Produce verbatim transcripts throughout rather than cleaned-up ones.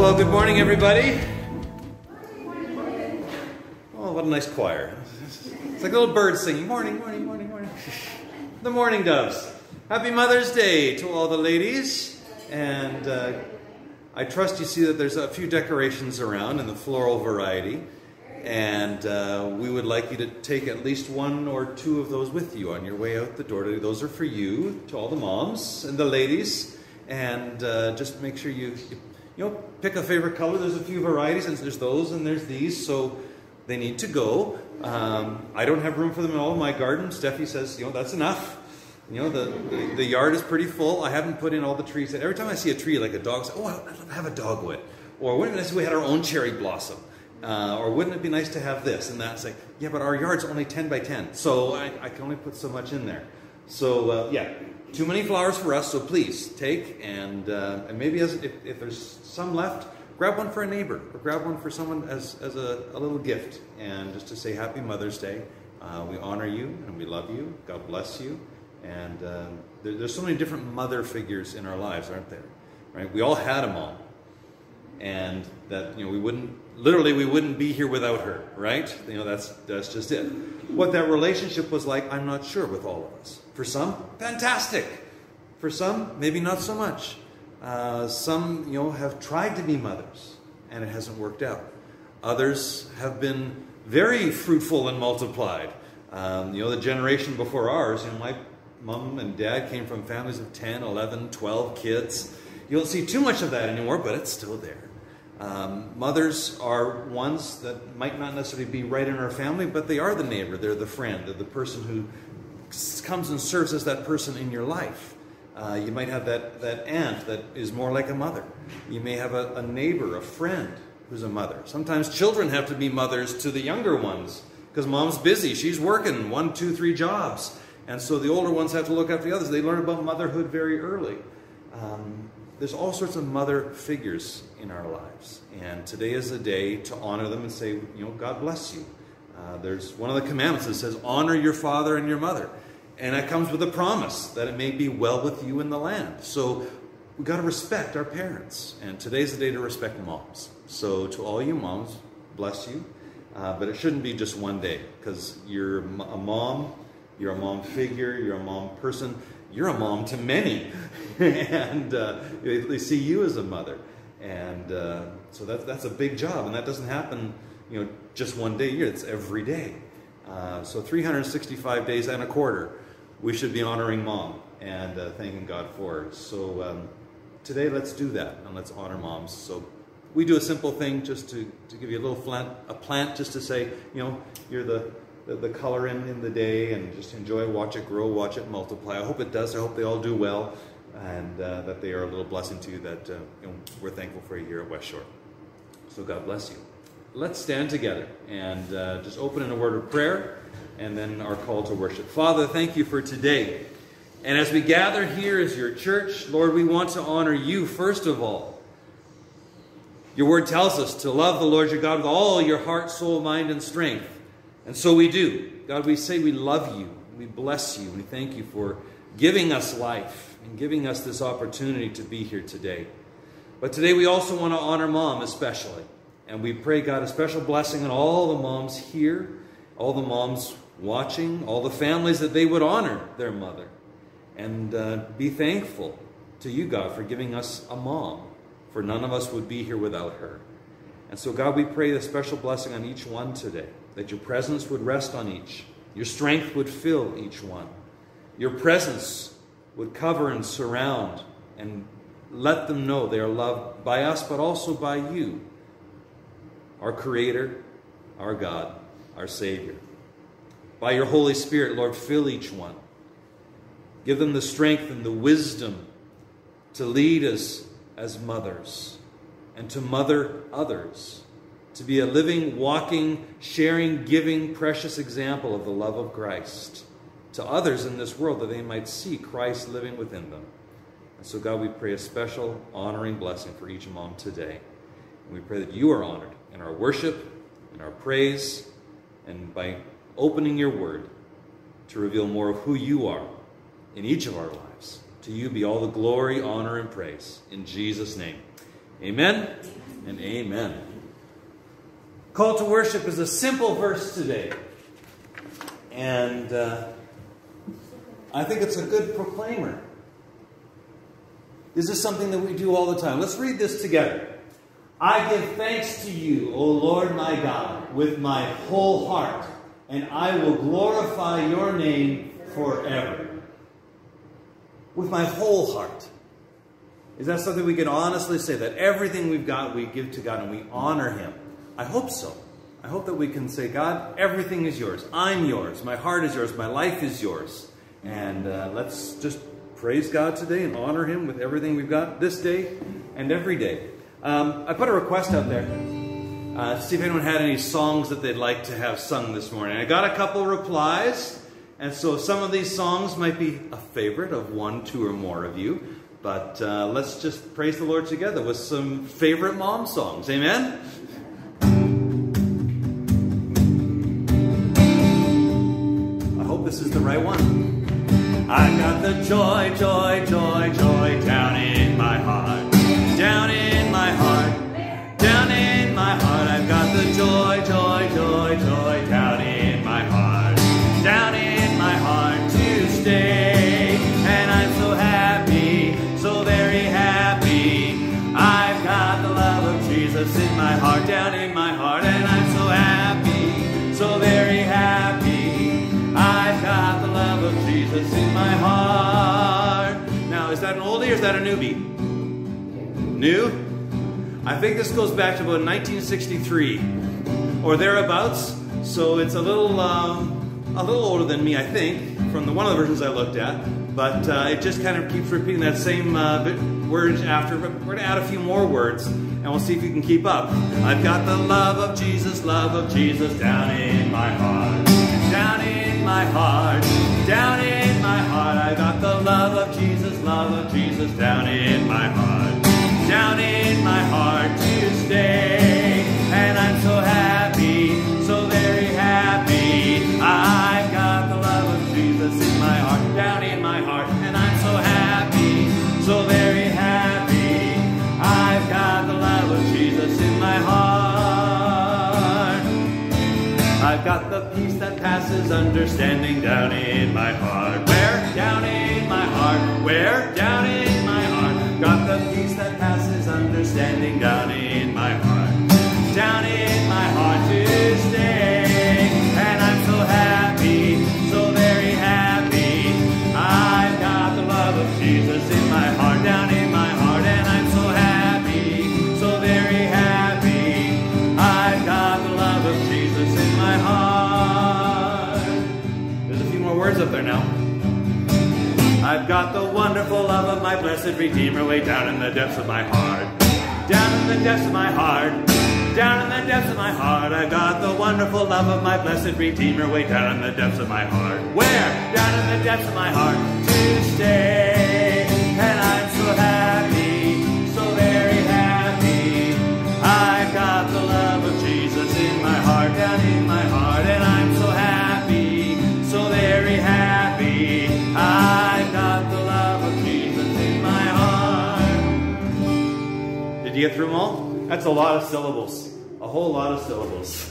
Well, good morning, everybody. Oh, what a nice choir. It's like little birds singing, morning, morning, morning, morning. The morning doves. Happy Mother's Day to all the ladies. And uh, I trust you see that there's a few decorations around in the floral variety. And uh, we would like you to take at least one or two of those with you on your way out the door. Those are for you, to all the moms and the ladies. And uh, just make sure you, you, you know, pick a favorite color. There's a few varieties, and there's those and there's these, so they need to go. Um, I don't have room for them in all of my garden. Steffi says, you know, that's enough. You know, the, the, the yard is pretty full. I haven't put in all the trees. Every time I see a tree like a dog, I say, oh, I'd love to have a dogwood. Or wouldn't it be nice if we had our own cherry blossom? Uh, or wouldn't it be nice to have this and that? It's like, yeah, but our yard's only ten by ten, so I, I can only put so much in there. So, uh, yeah, too many flowers for us, so please take, and, uh, and maybe as, if, if there's some left, grab one for a neighbor, or grab one for someone as, as a, a little gift, and just to say Happy Mother's Day. Uh, we honor you, and we love you. God bless you. And uh, there, there's so many different mother figures in our lives, aren't there? Right? We all had a mom. And that, you know, we wouldn't, literally we wouldn't be here without her, right? You know, that's, that's just it. What that relationship was like, I'm not sure with all of us. For some, fantastic. For some, maybe not so much. Uh, some, you know, have tried to be mothers, and it hasn't worked out. Others have been very fruitful and multiplied. Um, you know, the generation before ours, you know, my mom and dad came from families of ten, eleven, twelve kids. You don't see too much of that anymore, but it's still there. Um, mothers are ones that might not necessarily be right in our family, but they are the neighbor, they're the friend, they're the person who comes and serves as that person in your life. Uh, you might have that, that aunt that is more like a mother. You may have a, a neighbor, a friend who's a mother. Sometimes children have to be mothers to the younger ones because mom's busy. She's working one, two, three jobs. And so the older ones have to look after the others. They learn about motherhood very early. Um, there's all sorts of mother figures in our lives. And today is a day to honor them and say, you know, God bless you. Uh, there's one of the commandments that says, honor your father and your mother. And that comes with a promise that it may be well with you in the land. So we've got to respect our parents. And today's the day to respect moms. So to all you moms, bless you. Uh, but it shouldn't be just one day, because you're a mom, you're a mom figure, you're a mom person, you're a mom to many. And uh, they see you as a mother. And uh, so that's, that's a big job. And that doesn't happen, you know, just one day a year. It's every day. Uh, so three hundred sixty-five days and a quarter, we should be honoring mom and uh, thanking God for her. So um, today, let's do that, and let's honor moms. So we do a simple thing just to, to give you a little plant, a plant just to say, you know, you're the, the, the color in, in the day, and just enjoy it, watch it grow, watch it multiply. I hope it does. I hope they all do well, and uh, that they are a little blessing to you, that uh, you know, we're thankful for you here at West Shore. So God bless you. Let's stand together and uh, just open in a word of prayer, and then our call to worship. Father, thank you for today. And as we gather here as your church, Lord, we want to honor you first of all. Your word tells us to love the Lord your God with all your heart, soul, mind, and strength. And so we do. God, we say we love you. We bless you. We thank you for giving us life and giving us this opportunity to be here today. But today we also want to honor mom especially. And we pray, God, a special blessing on all the moms here, all the moms watching, all the families, that they would honor their mother. And uh, be thankful to you, God, for giving us a mom. For none of us would be here without her. And so, God, we pray a special blessing on each one today. That your presence would rest on each. Your strength would fill each one. Your presence would cover and surround and let them know they are loved by us, but also by you, our Creator, our God, our Savior. By your Holy Spirit, Lord, fill each one. Give them the strength and the wisdom to lead us as mothers and to mother others, to be a living, walking, sharing, giving, precious example of the love of Christ to others in this world, that they might see Christ living within them. And so, God, we pray a special honoring blessing for each mom today. And we pray that you are honored in our worship, in our praise, and by opening your word to reveal more of who you are in each of our lives. To you be all the glory, honor, and praise. In Jesus' name, amen and amen. Call to worship is a simple verse today. And uh, I think it's a good proclaimer. This is something that we do all the time. Let's read this together. I give thanks to you, O Lord my God, with my whole heart, and I will glorify your name forever. With my whole heart. Is that something we can honestly say? That everything we've got, we give to God and we honor Him? I hope so. I hope that we can say, God, everything is yours. I'm yours. My heart is yours. My life is yours. And uh, let's just praise God today and honor Him with everything we've got this day and every day. Um, I put a request out there uh, to see if anyone had any songs that they'd like to have sung this morning. I got a couple replies, and so some of these songs might be a favorite of one, two, or more of you. But uh, let's just praise the Lord together with some favorite mom songs. Amen? I hope this is the right one. I got the joy, joy, joy, joy down in my heart. Down in my heart, down in my heart, I've got the joy, joy, joy, joy, down in my heart, down in my heart to stay, and I'm so happy, so very happy, I've got the love of Jesus in my heart, down in my heart, and I'm so happy, so very happy, I've got the love of Jesus in my heart. Now, is that an oldie or is that a newbie? New? I think this goes back to about nineteen sixty-three or thereabouts. So it's a little, um, a little older than me, I think, from the one of the versions I looked at. But uh, it just kind of keeps repeating that same uh, bit, word after. But we're going to add a few more words, and we'll see if you can keep up. I've got the love of Jesus, love of Jesus down in my heart, down in my heart, down in my heart. I got the love of Jesus, love of Jesus down in my heart, down in my heart to stay, and I'm so happy, so very happy, I've got the love of Jesus in my heart, down in my heart, and I'm so happy, so very happy, I've got the love of Jesus in my heart. I've got the peace that passes understanding down in my heart. Where? Down in my heart. Where? Down in my heart. Got the peace that passes understanding down in my heart. Down in my heart to stay. And I'm so happy, so very happy. I've got the love of Jesus in my heart, down in my heart. And I'm so happy, so very happy. I've got the love of Jesus in my heart. There's a few more words up there now. I've got the wonderful love of my blessed Redeemer way down in the depths of my heart. Down in the depths of my heart. Down in the depths of my heart. I've got the wonderful love of my blessed Redeemer way down in the depths of my heart. Where? Down in the depths of my heart to stay. And I'm so happy, so very happy. I've got the love of Jesus in my heart, down in my heart. And I'm so happy, so very happy. I've got the love of Jesus in my heart. Did you get through them all? That's a lot of syllables. A whole lot of syllables.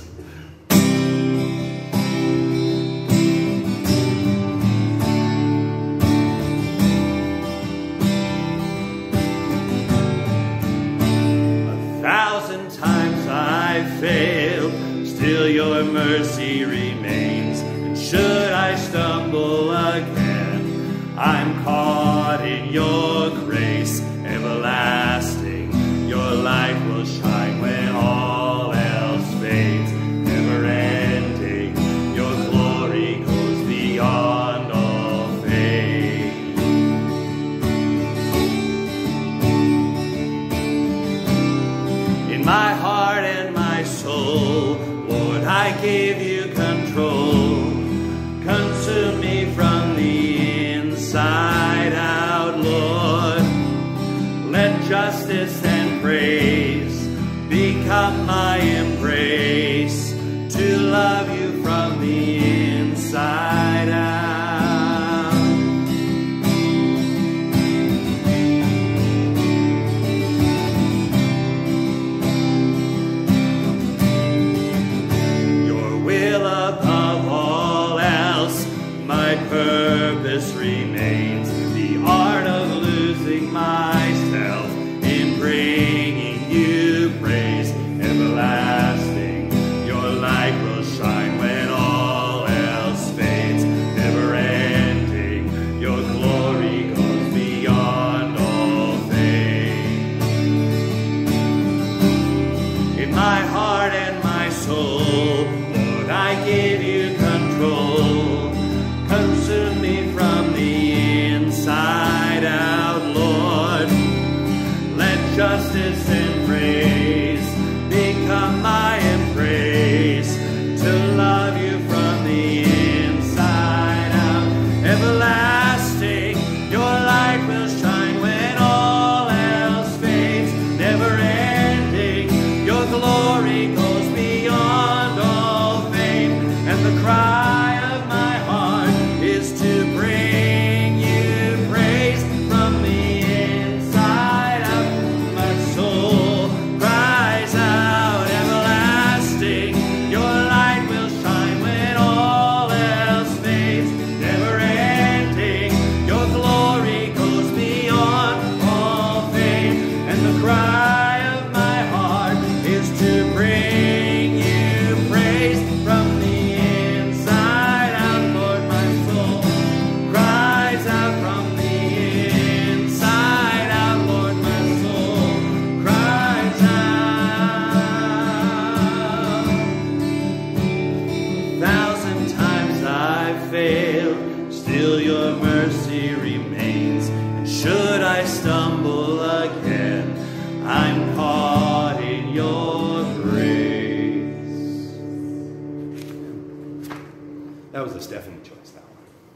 A thousand times I've failed, still your mercy remains. And should I stumble again, I'm caught in your grace everlasting. Your light will shine when all else fades, never ending. Your glory goes beyond all fate. In my heart and my soul, Lord, I give you control. Consume me from the inside out, Lord. Let justice and praise become my embrace, to love you from the inside out. justice and praise become my embrace, to love you from the inside out. Everlasting, your light will shine when all else fades. Never ending, your glory goes beyond all fame. And the cry of my heart is to bring you praise from the inside out. My soul cries out, everlasting, your light will shine when all else fades. Never ending, your glory goes beyond all fame. And the cry of my heart is to bring you praise from the inside out. Lord, my soul cries out from the inside out. Lord, my soul cries out. Thousand times I've failed, still your mercy remains. And should I stumble again, I'm caught in your grace. That was a Stephanie choice, that one.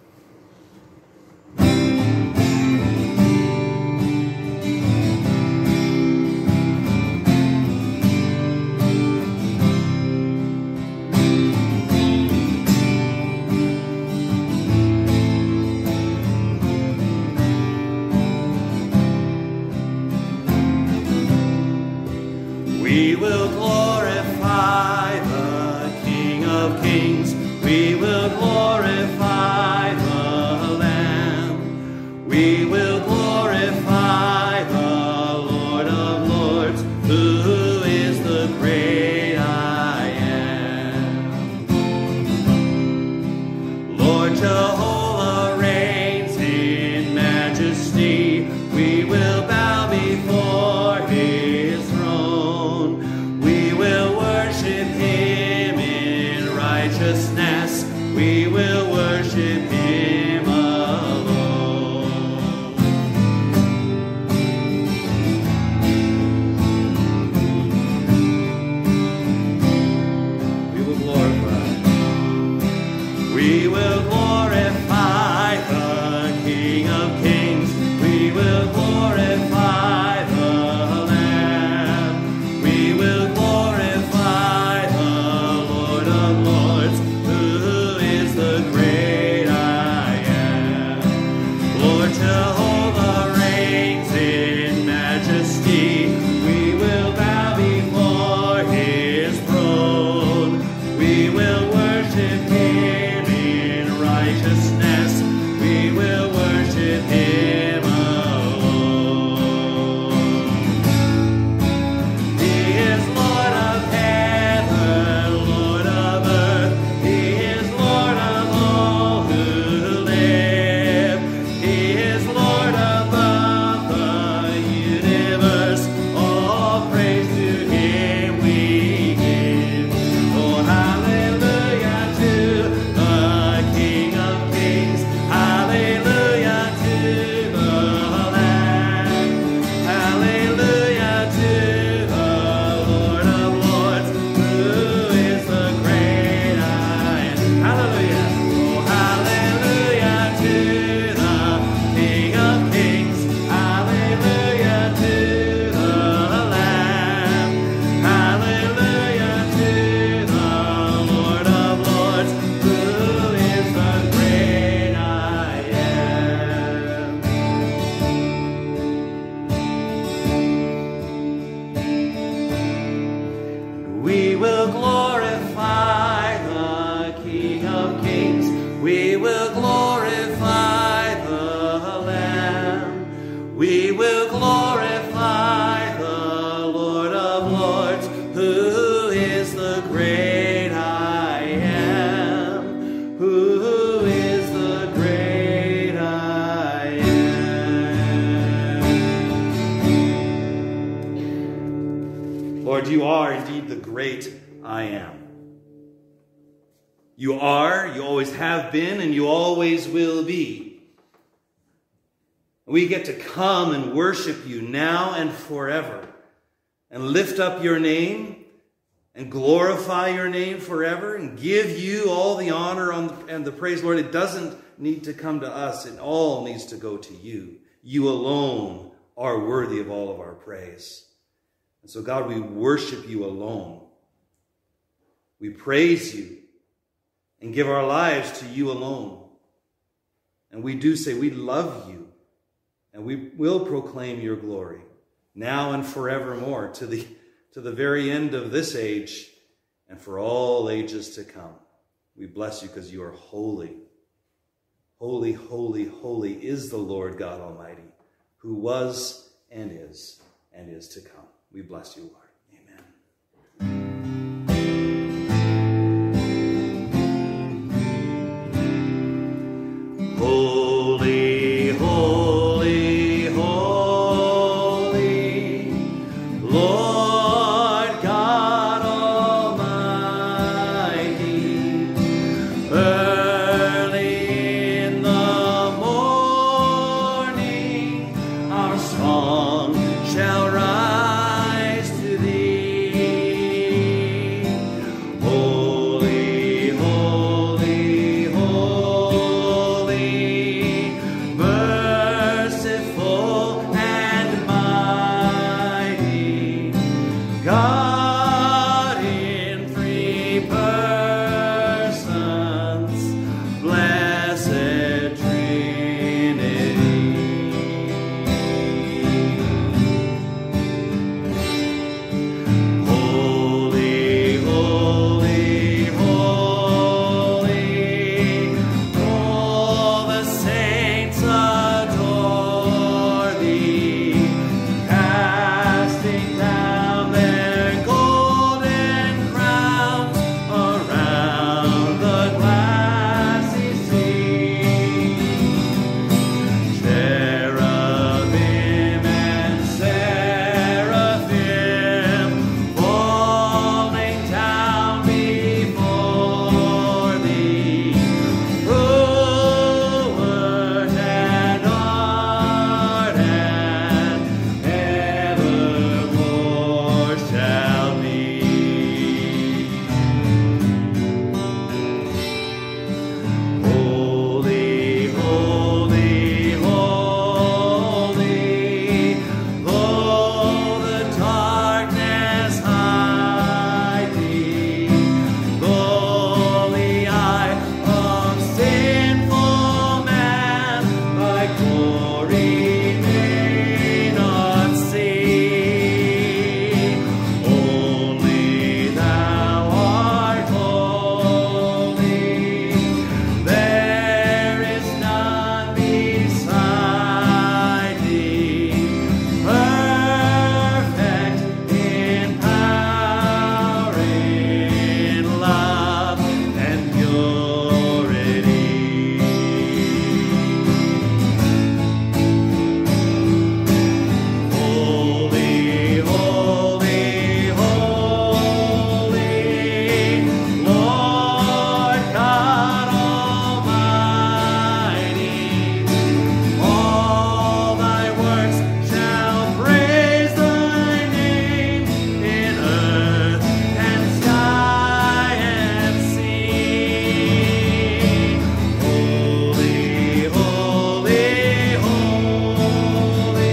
We will glorify the King of Kings. We will glorify the Lamb. We will glorify the Lord of Lords, who is the great I am. Lord Jehovah reigns in majesty. We will bow before his throne. We will worship him in righteousness. We will worship him alone. We will glorify. We will glorify the King of Kings. We will glorify the Lamb. We will glorify the Lord of Lords, who is the great I am. Lord Jehovah reigns in majesty. We will bow before his throne. We will worship him in righteousness. We will worship him alone. He is Lord of heaven, Lord of earth. He is Lord of all who live. He is Lord above the universe. All praise to him we give. Oh, hallelujah to the King of Kings. Hallelujah to the Lamb. Hallelujah to the Lord of Lords, who is the great I am. Hallelujah. Oh, hallelujah to the King of Kings. Hallelujah to the Lamb. Hallelujah to the Lord of Lords, who is the great I am. We will glorify the King of Kings. We will glorify the Lamb. We will glorify the Lord of Lords, who is the great I am. Who is the great I am. Lord, you are indeed the great I am. You are, you always have been, and you always will be. We get to come and worship you now and forever and lift up your name and glorify your name forever and give you all the honor and the praise, Lord. It doesn't need to come to us. It all needs to go to you. You alone are worthy of all of our praise. And so, God, we worship you alone. We praise you and give our lives to you alone. And we do say we love you, and we will proclaim your glory now and forevermore, to the, to the very end of this age and for all ages to come. We bless you because you are holy. Holy, holy, holy is the Lord God Almighty, who was and is and is to come. We bless you, Lord. Holy, holy, holy, Lord God Almighty. Early in the morning, our song shall rise to thee. Holy, holy, holy, merciful and mighty, God in three persons, blessed Trinity. Holy, holy, holy, all the saints adore thee, casting down their golden crowns around the glassy sea. Cherubim and seraphim falling down before thee, who wert and art and evermore shall be. Holy, holy, holy, though the darkness hide thee, though the eye of sinful man thy glory may not see, only thou art holy. There is none beside thee, perfect in power, in love and purity. Holy, holy, holy, Lord God Almighty. All thy works shall praise thy name in earth and sky and sea. Holy, holy, holy,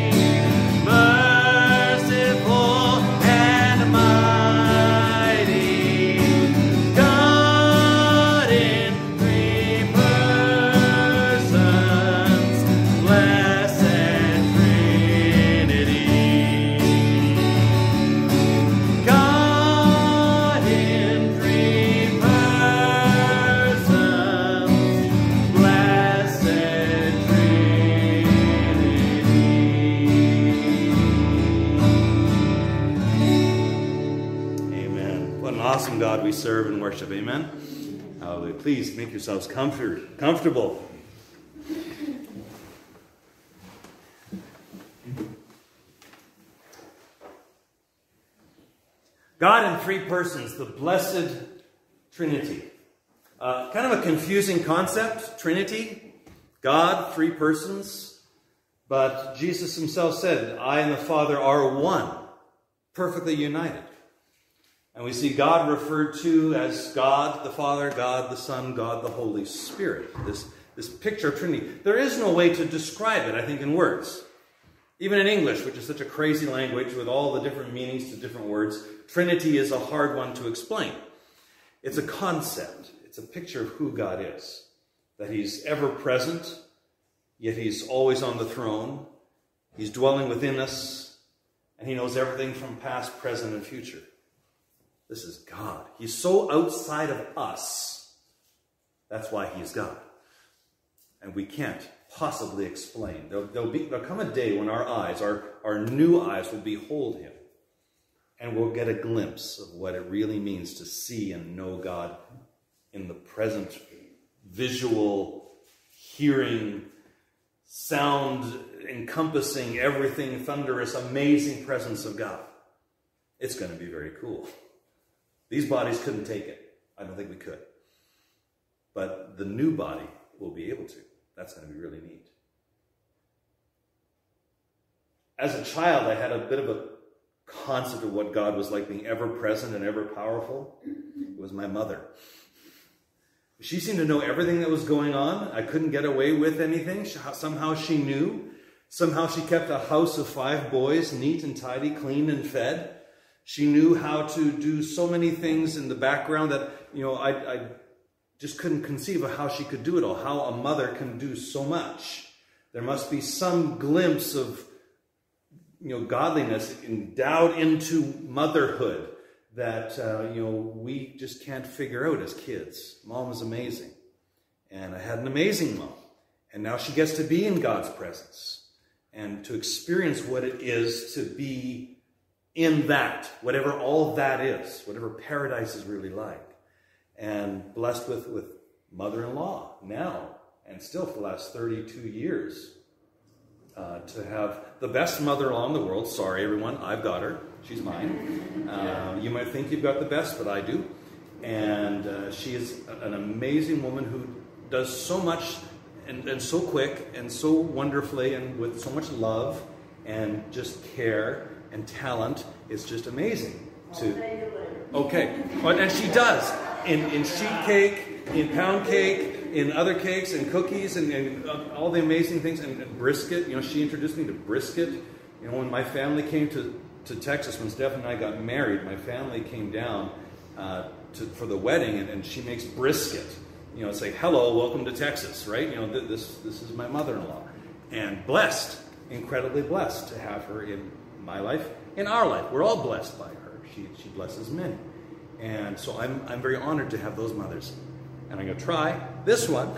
merciful and mighty, God in three persons, blessed Trinity. God in three persons, blessed Trinity. Amen. What an awesome God we serve and worship. Amen. Hallelujah. Please make yourselves comfort, comfortable. God in three persons, the blessed Trinity. Uh, kind of a confusing concept, Trinity. God, three persons. But Jesus himself said, I and the Father are one. perfectly united. And we see God referred to as God the Father, God the Son, God the Holy Spirit. This, this picture of Trinity. There is no way to describe it, I think, in words. Even in English, which is such a crazy language with all the different meanings to different words, Trinity is a hard one to explain. It's a concept. It's a picture of who God is. That he's ever present, yet he's always on the throne. He's dwelling within us, and he knows everything from past, present, and future. This is God. He's so outside of us. That's why he is God. And we can't possibly explain. There'll, there'll, be, there'll come a day when our eyes, our, our new eyes, will behold him. And we'll get a glimpse of what it really means to see and know God in the present, visual, hearing, sound, encompassing, everything, thunderous, amazing presence of God. It's going to be very cool. These bodies couldn't take it. I don't think we could. But the new body will be able to. That's going to be really neat. As a child, I had a bit of a concept of what God was like, being ever present and ever powerful. It was my mother. She seemed to know everything that was going on. I couldn't get away with anything. Somehow she knew. Somehow she kept a house of five boys, neat and tidy, clean and fed. She knew how to do so many things in the background that, you know, I, I just couldn't conceive of how she could do it all, how a mother can do so much. There must be some glimpse of, you know, godliness endowed into motherhood that, uh, you know, we just can't figure out as kids. Mom was amazing. And I had an amazing mom. And now she gets to be in God's presence and to experience what it is to be in that, whatever all that is, whatever paradise is really like. And blessed with, with mother-in-law now, and still for the last thirty-two years. Uh, to have the best mother-in-law in the world. Sorry, everyone, I've got her. She's mine. Uh, you might think you've got the best, but I do. And uh, she is an amazing woman who does so much and, and so quick and so wonderfully and with so much love and just care and talent. It's just amazing. To okay, but and she does in in sheet cake, in pound cake, in other cakes and cookies and, and all the amazing things, and, and brisket. You know, she introduced me to brisket. You know, when my family came to, to Texas, when Steph and I got married, my family came down uh, to, for the wedding, and, and she makes brisket. You know, it's like, hello, welcome to Texas, right? You know, th this, this is my mother-in-law. And blessed, incredibly blessed to have her in my life, in our life. We're all blessed by her. She, she blesses many. And so I'm, I'm very honored to have those mothers. And I'm going to try this one.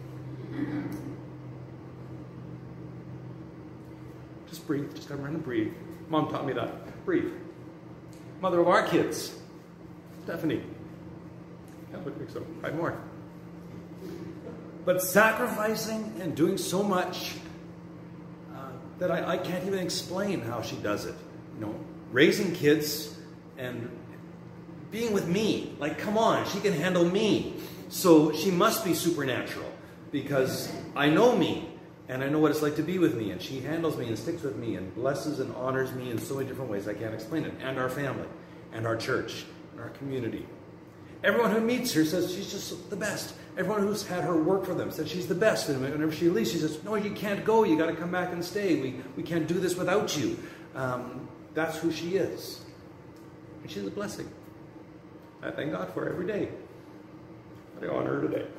Just breathe. Just come around and breathe. Mom taught me that. Breathe. Mother of our kids, Stephanie. Yeah, I think so. Five more. But sacrificing and doing so much uh, that I, I can't even explain how she does it. You know, raising kids and being with me. Like, come on, she can handle me. So she must be supernatural, because I know me, and I know what it's like to be with me, and she handles me and sticks with me and blesses and honors me in so many different ways I can't explain it, and our family, and our church, and our community. Everyone who meets her says she's just the best. Everyone who's had her work for them says she's the best, and whenever she leaves, she says, no, you can't go, you got to come back and stay. We, we can't do this without you. Um, that's who she is. And she's a blessing. I thank God for her every day. I honor her today.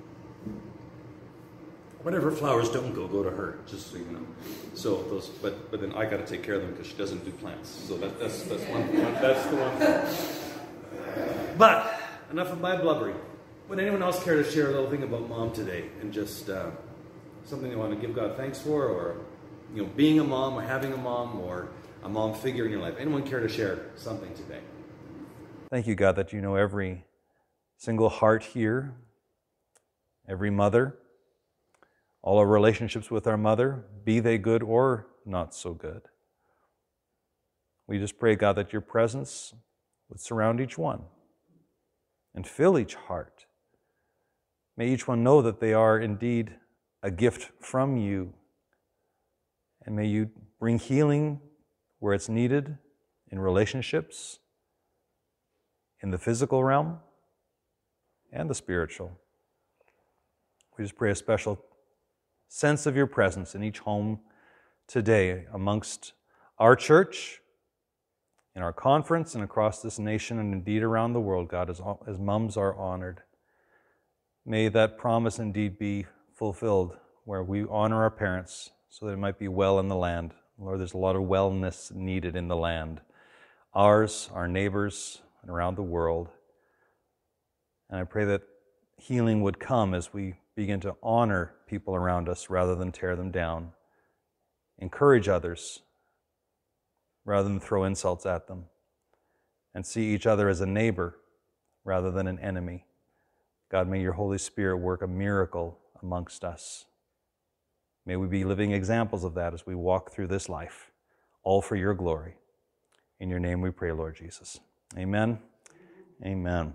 Whatever flowers don't go, go to her, just so you know. So those, but but then I got to take care of them because she doesn't do plants. So that, that's that's one, one that's the one. But enough of my blubbering. Would anyone else care to share a little thing about Mom today, and just uh, something they want to give God thanks for, or you know, being a mom, or having a mom, or a mom figure in your life? Anyone care to share something today? Thank you, God, that you know every single heart here, every mother, all our relationships with our mother, be they good or not so good. We just pray, God, that your presence would surround each one and fill each heart. May each one know that they are indeed a gift from you, and may you bring healing where it's needed, in relationships, in the physical realm, and the spiritual. We just pray a special sense of your presence in each home today amongst our church, in our conference, and across this nation, and indeed around the world, God, as, as moms are honored. May that promise indeed be fulfilled, where we honor our parents so that it might be well in the land. Lord, there's a lot of wellness needed in the land. Ours, our neighbors, and around the world. And I pray that healing would come as we begin to honor people around us rather than tear them down. Encourage others rather than throw insults at them. And see each other as a neighbor rather than an enemy. God, may your Holy Spirit work a miracle amongst us. May we be living examples of that as we walk through this life, all for your glory. In your name we pray, Lord Jesus. Amen. Amen.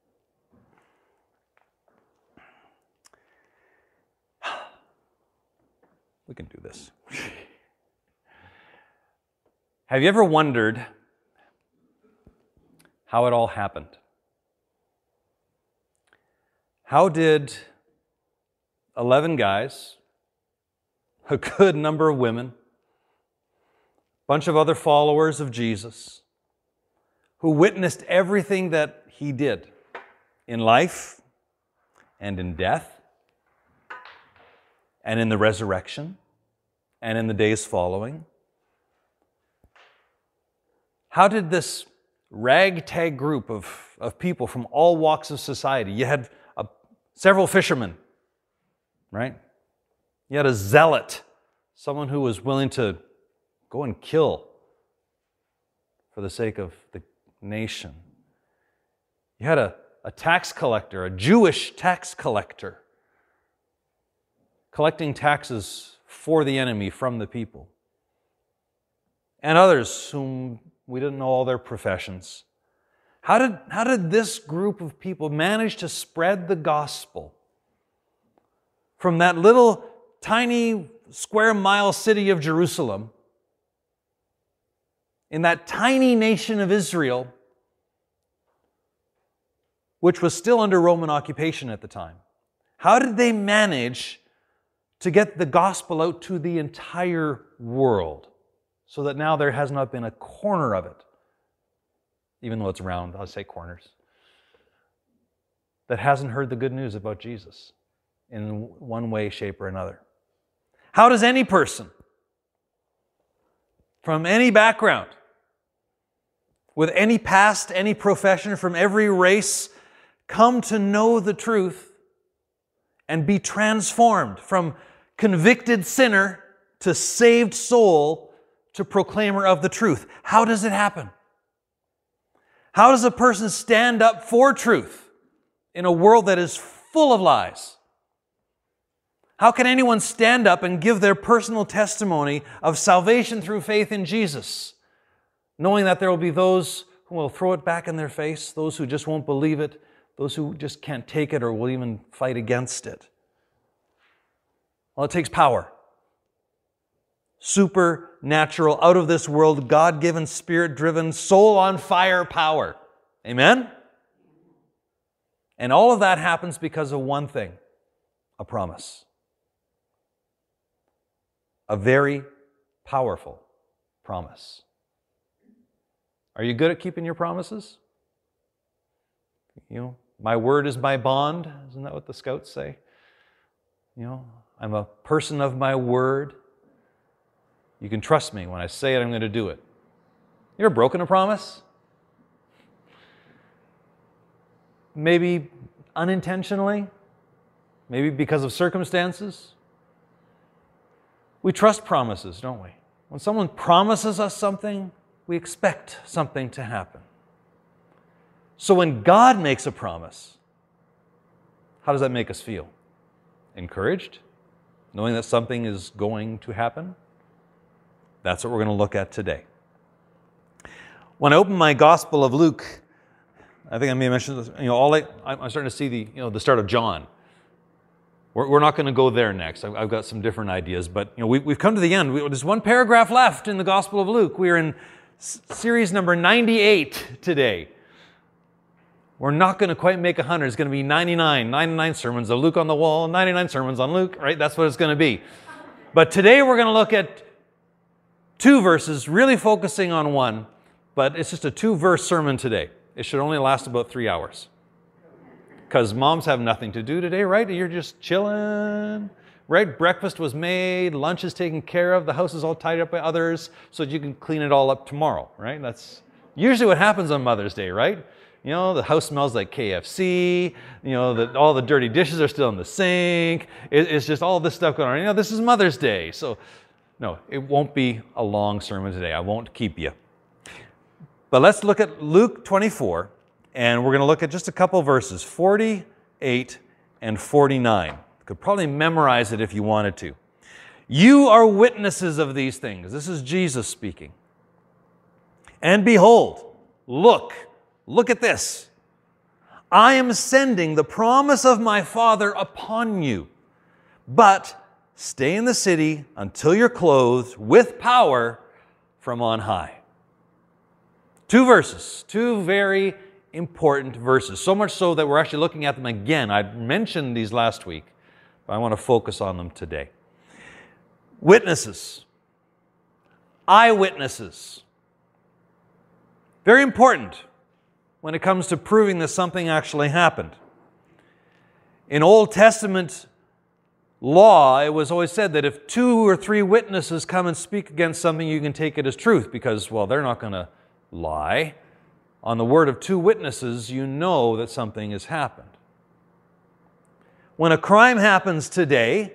We can do this. Have you ever wondered how it all happened? How did eleven guys, a good number of women, a bunch of other followers of Jesus, who witnessed everything that he did in life and in death and in the resurrection and in the days following, how did this ragtag group of, of people from all walks of society, you had a, several fishermen, right? You had a zealot, someone who was willing to go and kill for the sake of the nation. You had a, a tax collector, a Jewish tax collector, collecting taxes for the enemy from the people. And others whom we didn't know all their professions. How did, how did this group of people manage to spread the gospel from that little tiny square mile city of Jerusalem, in that tiny nation of Israel, which was still under Roman occupation at the time? How did they manage to get the gospel out to the entire world so that now there has not been a corner of it, even though it's round, I'll say corners, that hasn't heard the good news about Jesus in one way, shape, or another? How does any person from any background, with any past, any profession, from every race, come to know the truth and be transformed from convicted sinner to saved soul to proclaimer of the truth? How does it happen? How does a person stand up for truth in a world that is full of lies? How can anyone stand up and give their personal testimony of salvation through faith in Jesus, knowing that there will be those who will throw it back in their face, those who just won't believe it, those who just can't take it or will even fight against it? Well, it takes power. Supernatural, out of this world, God-given, Spirit-driven, soul-on-fire power. Amen? And all of that happens because of one thing, a promise. A very powerful promise. Are you good at keeping your promises? You know, my word is my bond. Isn't that what the Scouts say? You know, I'm a person of my word. You can trust me. When I say it, I'm going to do it. You ever broken a promise? Maybe unintentionally. Maybe because of circumstances. We trust promises, don't we? When someone promises us something, we expect something to happen. So when God makes a promise, how does that make us feel? Encouraged? Knowing that something is going to happen? That's what we're going to look at today. When I open my Gospel of Luke, I think I may have mentioned this, you know, all I, I'm starting to see the, you know, the start of John. We're, we're not going to go there next. I've, I've got some different ideas, but you know, we, we've come to the end. We, there's one paragraph left in the Gospel of Luke. We're in S- series number ninety-eight today. We're not going to quite make one hundred. It's going to be ninety-nine. ninety-nine sermons of Luke on the wall, ninety-nine sermons on Luke, right? That's what it's going to be. But today we're going to look at two verses, really focusing on one, but it's just a two-verse sermon today. It should only last about three hours. Because moms have nothing to do today, right? You're just chilling, right? Breakfast was made, lunch is taken care of, the house is all tidied up by others so that you can clean it all up tomorrow, right? That's usually what happens on Mother's Day, right? You know, the house smells like K F C, you know, the, all the dirty dishes are still in the sink. It, it's just all this stuff going on. You know, this is Mother's Day. So, no, it won't be a long sermon today. I won't keep you. But let's look at Luke twenty-four. And we're going to look at just a couple verses, forty-eight and forty-nine. You could probably memorize it if you wanted to. You are witnesses of these things. This is Jesus speaking. And behold, look, look at this. I am sending the promise of my Father upon you. But stay in the city until you're clothed with power from on high. Two verses, two very important verses, so much so that we're actually looking at them again. I mentioned these last week, but I want to focus on them today. Witnesses. Eyewitnesses. Very important when it comes to proving that something actually happened. In Old Testament law, it was always said that if two or three witnesses come and speak against something, you can take it as truth because, well, they're not going to lie. On the word of two witnesses, you know that something has happened. When a crime happens today,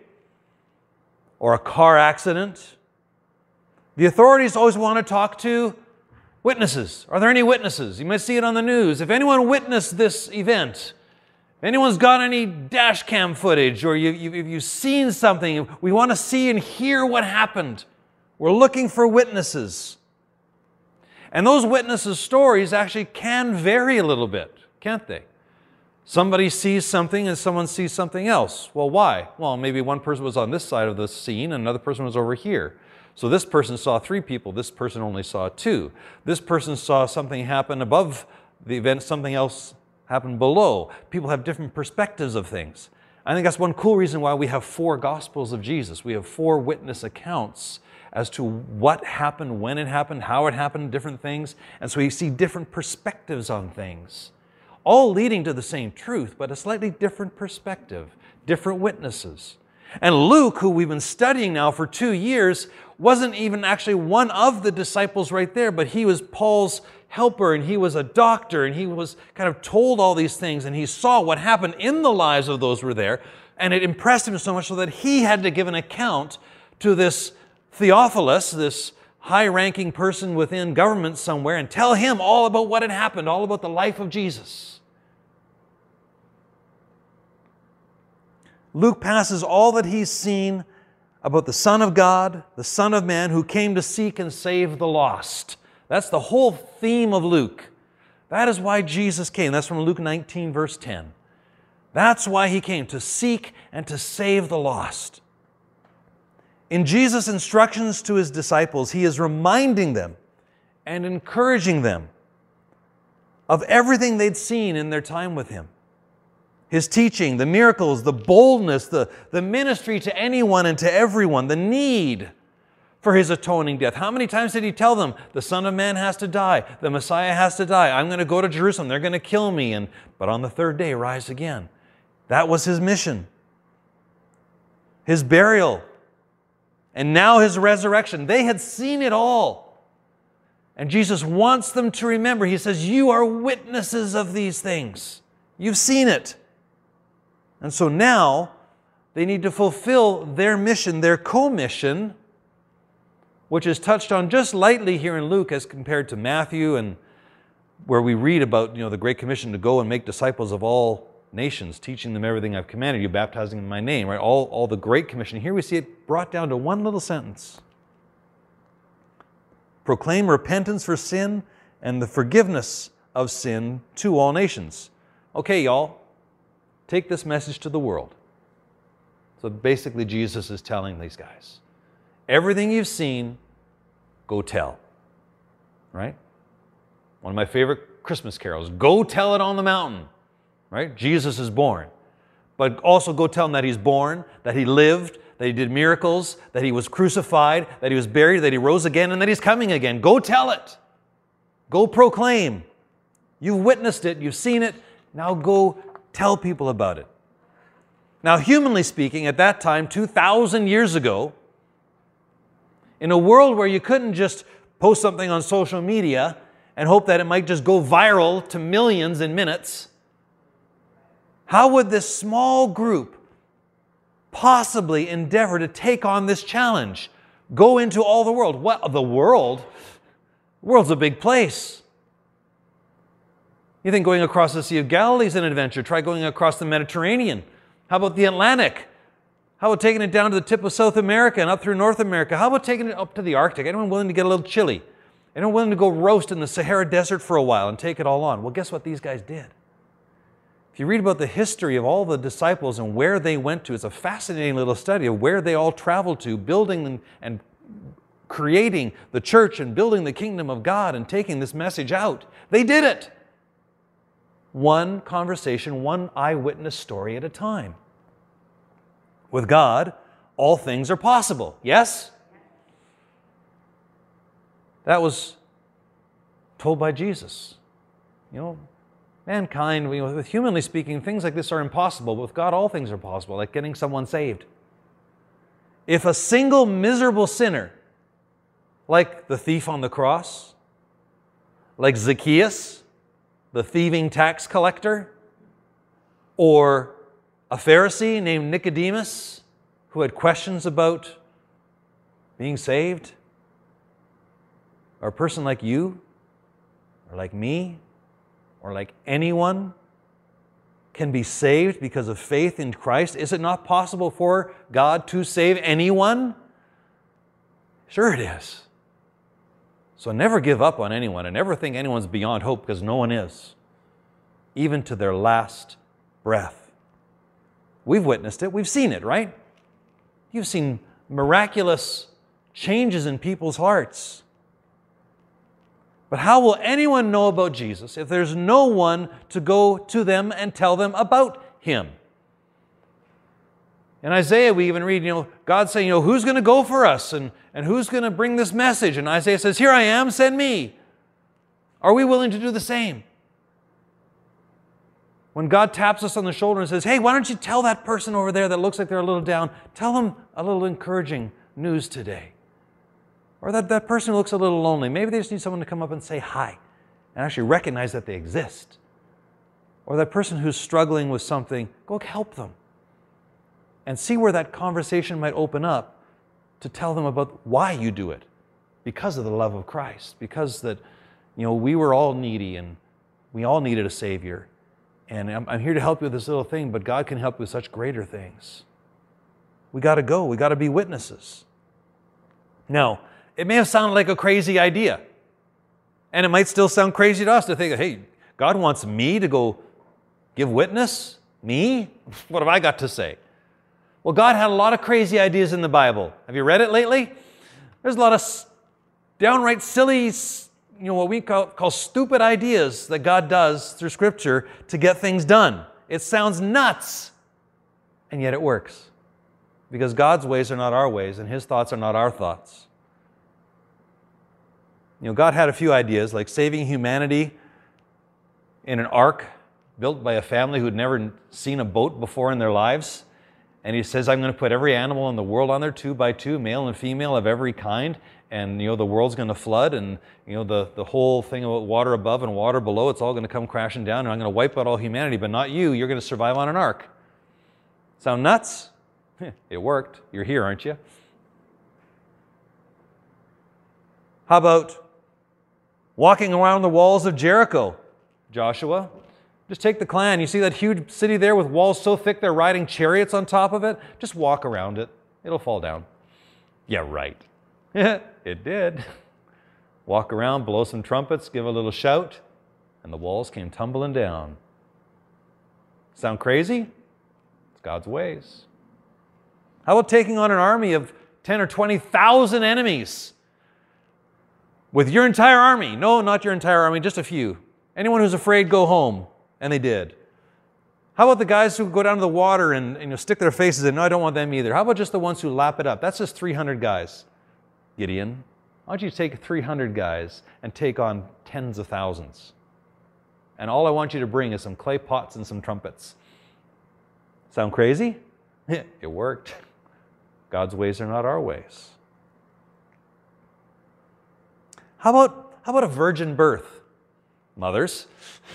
or a car accident, the authorities always want to talk to witnesses. Are there any witnesses? You might see it on the news. If anyone witnessed this event, if anyone's got any dash cam footage, or you, you, if you've seen something, we want to see and hear what happened. We're looking for witnesses. And those witnesses' stories actually can vary a little bit, can't they? Somebody sees something and someone sees something else. Well, why? Well, maybe one person was on this side of the scene and another person was over here. So this person saw three people, this person only saw two. This person saw something happen above the event, something else happened below. People have different perspectives of things. I think that's one cool reason why we have four Gospels of Jesus. We have four witness accounts as to what happened, when it happened, how it happened, different things. And so you see different perspectives on things, all leading to the same truth, but a slightly different perspective, different witnesses. And Luke, who we've been studying now for two years, wasn't even actually one of the disciples right there, but he was Paul's helper, and he was a doctor, and he was kind of told all these things, and he saw what happened in the lives of those who were there, and it impressed him so much so that he had to give an account to this Theophilus, this high-ranking person within government somewhere, and tell him all about what had happened, all about the life of Jesus. Luke passes all that he's seen about the Son of God, the Son of Man, who came to seek and save the lost. That's the whole theme of Luke. That is why Jesus came. That's from Luke nineteen, verse ten. That's why he came, to seek and to save the lost. In Jesus' instructions to his disciples, he is reminding them and encouraging them of everything they'd seen in their time with him. His teaching, the miracles, the boldness, the, the ministry to anyone and to everyone, the need for his atoning death. How many times did he tell them, the Son of Man has to die, the Messiah has to die, I'm going to go to Jerusalem, they're going to kill me, and but on the third day rise again. That was his mission. His burial, and now his resurrection. They had seen it all. And Jesus wants them to remember. He says, you are witnesses of these things. You've seen it. And so now they need to fulfill their mission, their commission, which is touched on just lightly here in Luke as compared to Matthew, and where we read about, you know, the Great Commission to go and make disciples of all nations, teaching them everything I've commanded you, baptizing them in my name, right? All, all the Great Commission. Here we see it brought down to one little sentence. Proclaim repentance for sin and the forgiveness of sin to all nations. Okay, y'all, take this message to the world. So basically Jesus is telling these guys, everything you've seen, go tell. right? One of my favorite Christmas carols. Go tell it on the mountain, right? Jesus is born. But also go tell him that he's born, that he lived, that he did miracles, that he was crucified, that he was buried, that he rose again, and that he's coming again. Go tell it. Go proclaim. You've witnessed it. You've seen it. Now go tell people about it. Now, humanly speaking, at that time, two thousand years ago, in a world where you couldn't just post something on social media and hope that it might just go viral to millions in minutes, how would this small group possibly endeavor to take on this challenge? Go into all the world. What? The world? The world's a big place. You think going across the Sea of Galilee is an adventure? Try going across the Mediterranean. How about the Atlantic? How about taking it down to the tip of South America and up through North America? How about taking it up to the Arctic? Anyone willing to get a little chilly? Anyone willing to go roast in the Sahara Desert for a while and take it all on? Well, guess what these guys did? If you read about the history of all the disciples and where they went to, it's a fascinating little study of where they all traveled to, building and, and creating the church and building the kingdom of God and taking this message out. They did it. One conversation, one eyewitness story at a time. With God, all things are possible. Yes? That was told by Jesus. You know, mankind, with humanly speaking, things like this are impossible, but with God, all things are possible, like getting someone saved. If a single miserable sinner, like the thief on the cross, like Zacchaeus, the thieving tax collector, or a Pharisee named Nicodemus, who had questions about being saved, or a person like you, or like me, or like anyone can be saved because of faith in Christ? Is it not possible for God to save anyone? Sure it is. So never give up on anyone and never think anyone's beyond hope, because no one is, even to their last breath. We've witnessed it. We've seen it, right? You've seen miraculous changes in people's hearts. But how will anyone know about Jesus if there's no one to go to them and tell them about Him? In Isaiah, we even read, you know, God saying, you know, who's going to go for us and, and who's going to bring this message? And Isaiah says, here I am, send me. Are we willing to do the same? When God taps us on the shoulder and says, hey, why don't you tell that person over there that looks like they're a little down, tell them a little encouraging news today. Or that, that person who looks a little lonely, maybe they just need someone to come up and say hi and actually recognize that they exist. Or that person who's struggling with something, go help them. And see where that conversation might open up to tell them about why you do it. Because of the love of Christ. Because that, you know, we were all needy and we all needed a Savior. And I'm, I'm here to help you with this little thing, but God can help you with such greater things. We got to go. We got to be witnesses. Now, it may have sounded like a crazy idea. And it might still sound crazy to us to think, hey, God wants me to go give witness? Me? What have I got to say? Well, God had a lot of crazy ideas in the Bible. Have you read it lately? There's a lot of downright silly, you know, what we call, call stupid ideas that God does through Scripture to get things done. It sounds nuts, and yet it works. Because God's ways are not our ways, and His thoughts are not our thoughts. You know, God had a few ideas, like saving humanity in an ark built by a family who'd never seen a boat before in their lives. And He says, I'm going to put every animal in the world on there, two by two, male and female of every kind. And, you know, the world's going to flood. And, you know, the, the whole thing about water above and water below, it's all going to come crashing down. And I'm going to wipe out all humanity, but not you. You're going to survive on an ark. Sound nuts? It worked. You're here, aren't you? How about walking around the walls of Jericho, Joshua? Just take the clan. You see that huge city there with walls so thick they're riding chariots on top of it? Just walk around it. It'll fall down. Yeah, right. It did. Walk around, blow some trumpets, give a little shout, and the walls came tumbling down. Sound crazy? It's God's ways. How about taking on an army of ten or twenty thousand enemies? with your entire army. No, not your entire army, just a few. Anyone who's afraid, go home. And they did. How about the guys who go down to the water and, and you know, stick their faces in? No, I don't want them either. How about just the ones who lap it up? That's just three hundred guys. Gideon, why don't you take three hundred guys and take on tens of thousands? And all I want you to bring is some clay pots and some trumpets. Sound crazy? It worked. God's ways are not our ways. How about, how about a virgin birth? Mothers,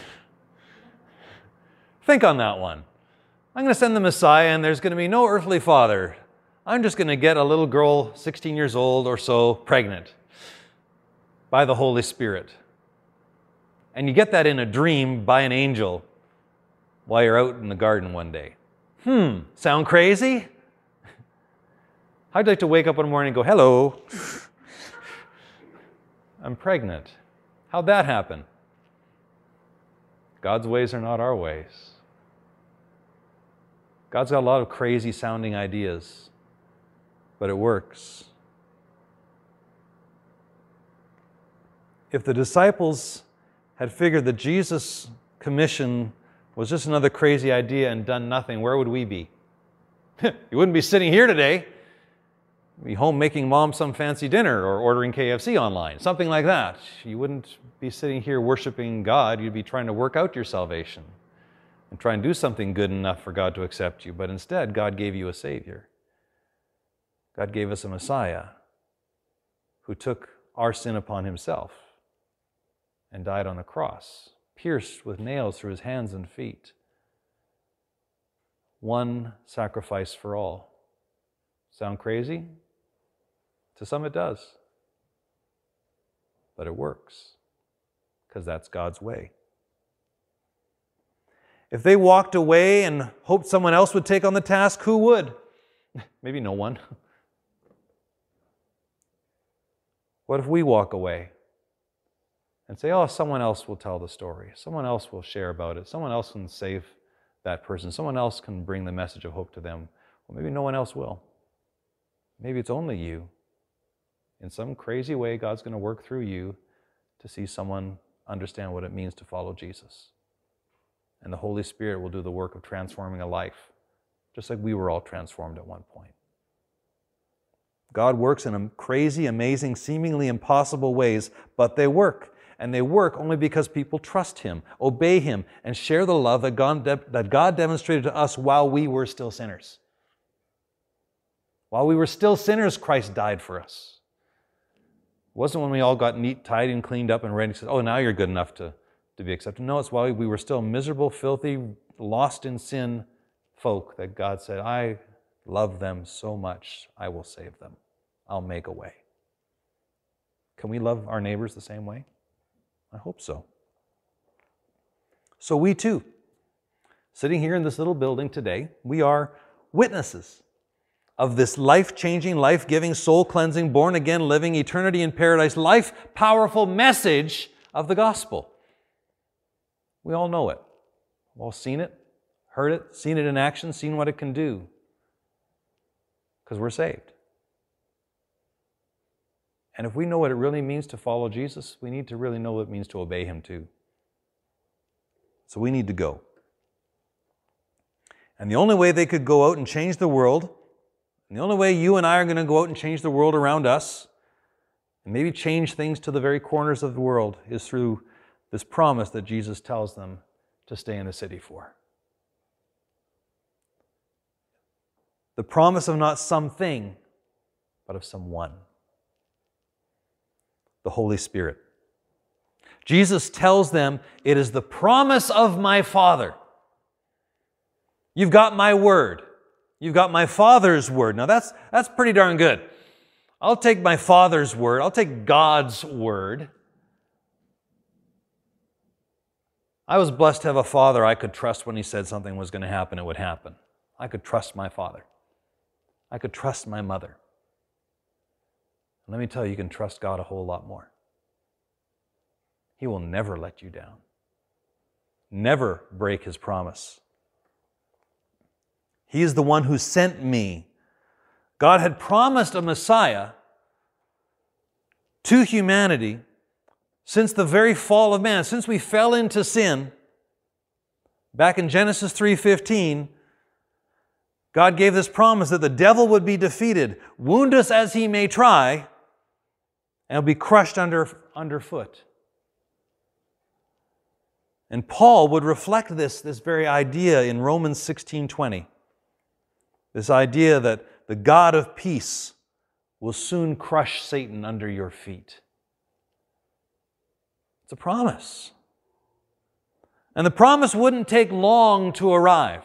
think on that one. I'm going to send the Messiah and there's going to be no earthly father. I'm just going to get a little girl, sixteen years old or so, pregnant by the Holy Spirit. And you get that in a dream by an angel while you're out in the garden one day. Hmm, sound crazy? How'd you like to wake up one morning and go, hello, I'm pregnant. How'd that happen? God's ways are not our ways. God's got a lot of crazy sounding ideas, but it works. If the disciples had figured that Jesus' commission was just another crazy idea and done nothing, where would we be? You wouldn't be sitting here today. You'd be home making mom some fancy dinner or ordering K F C online, something like that. You wouldn't be sitting here worshiping God. You'd be trying to work out your salvation and try and do something good enough for God to accept you. But instead, God gave you a Savior. God gave us a Messiah who took our sin upon himself and died on a cross, pierced with nails through his hands and feet. One sacrifice for all. Sound crazy? To some it does. But it works, because that's God's way. If they walked away and hoped someone else would take on the task, who would? Maybe no one. What if we walk away and say, oh, someone else will tell the story. Someone else will share about it. Someone else can save that person. Someone else can bring the message of hope to them. Well, maybe no one else will. Maybe it's only you. In some crazy way, God's going to work through you to see someone understand what it means to follow Jesus. And the Holy Spirit will do the work of transforming a life, just like we were all transformed at one point. God works in crazy, amazing, seemingly impossible ways, but they work. And they work only because people trust him, obey him, and share the love that God, that God demonstrated to us while we were still sinners. While we were still sinners, Christ died for us. It wasn't when we all got neat, tidy, and cleaned up and ready to say, oh, now you're good enough to, to be accepted. No, it's while we were still miserable, filthy, lost in sin folk that God said, I love them so much, I will save them. I'll make a way. Can we love our neighbors the same way? I hope so. So we too, sitting here in this little building today, we are witnesses of this life-changing, life-giving, soul-cleansing, born-again, living, eternity in paradise, life-powerful message of the gospel. We all know it. We've all seen it, heard it, seen it in action, seen what it can do. Because we're saved. And if we know what it really means to follow Jesus, we need to really know what it means to obey him too. So we need to go. And the only way they could go out and change the world, and the only way you and I are going to go out and change the world around us, and maybe change things to the very corners of the world, is through this promise that Jesus tells them to stay in the city for. The promise of not something, but of someone. The Holy Spirit. Jesus tells them, it is the promise of my Father. You've got my word. You've got my Father's word. Now that's, that's pretty darn good. I'll take my Father's word. I'll take God's word. I was blessed to have a father I could trust when he said something was going to happen, it would happen. I could trust my father. I could trust my mother. And let me tell you, you can trust God a whole lot more. He will never let you down. Never break his promise. He is the one who sent me. God had promised a Messiah to humanity since the very fall of man, since we fell into sin, back in Genesis three fifteen, God gave this promise that the devil would be defeated, wound us as he may try, and will be crushed under, underfoot. And Paul would reflect this, this very idea in Romans sixteen twenty. This idea that the God of peace will soon crush Satan under your feet. It's a promise. And the promise wouldn't take long to arrive.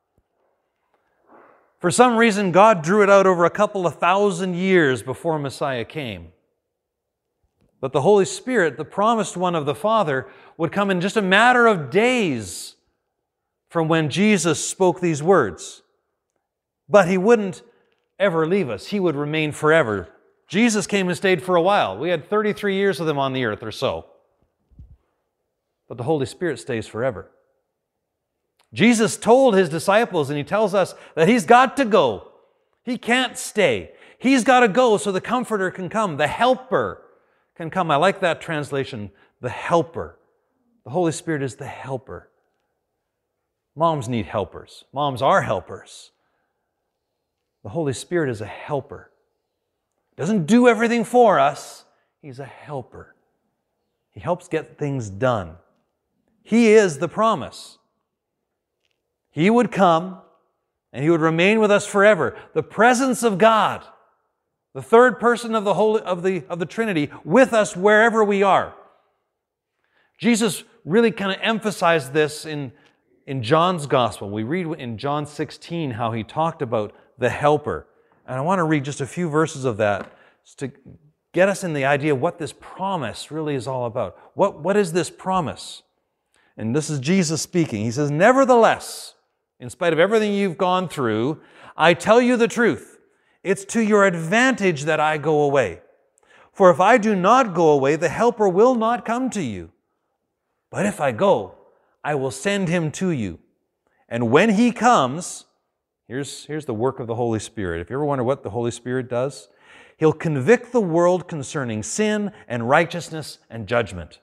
For some reason, God drew it out over a couple of thousand years before Messiah came. But the Holy Spirit, the promised one of the Father, would come in just a matter of days from when Jesus spoke these words. But He wouldn't ever leave us. He would remain forever. Jesus came and stayed for a while. We had thirty-three years with Him on the earth or so. But the Holy Spirit stays forever. Jesus told His disciples, and He tells us that He's got to go. He can't stay. He's got to go so the Comforter can come. The Helper can come. I like that translation, the Helper. The Holy Spirit is the Helper. Moms need helpers. Moms are helpers. The Holy Spirit is a helper. Doesn't do everything for us. He's a helper. He helps get things done. He is the promise. He would come and He would remain with us forever. The presence of God, the third person of the Holy, of the, of the Trinity, with us wherever we are. Jesus really kind of emphasized this in, in John's Gospel. We read in John sixteen how He talked about the Helper. And I want to read just a few verses of that to get us in the idea of what this promise really is all about. What, what is this promise? And this is Jesus speaking. He says, "Nevertheless, in spite of everything you've gone through, I tell you the truth. It's to your advantage that I go away. For if I do not go away, the Helper will not come to you. But if I go, I will send Him to you. And when He comes," here's, here's the work of the Holy Spirit. If you ever wonder what the Holy Spirit does, He'll convict the world concerning sin and righteousness and judgment.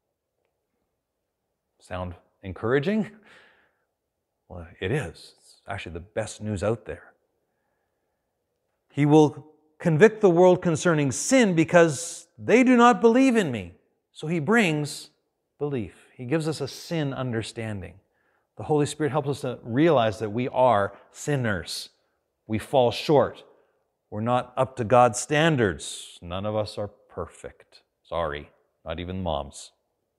Sound encouraging? Well, it is. It's actually the best news out there. He will convict the world concerning sin because they do not believe in me. So He brings belief. He gives us a sin understanding. The Holy Spirit helps us to realize that we are sinners. We fall short. We're not up to God's standards. None of us are perfect. Sorry, not even moms.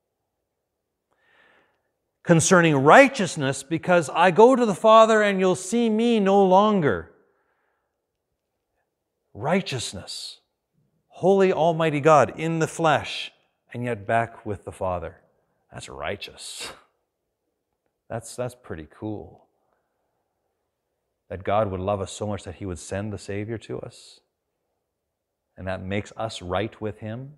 Concerning righteousness, because I go to the Father and you'll see me no longer. Righteousness. Holy Almighty God in the flesh and yet back with the Father. That's righteous. That's, that's pretty cool. That God would love us so much that He would send the Savior to us. And that makes us right with Him.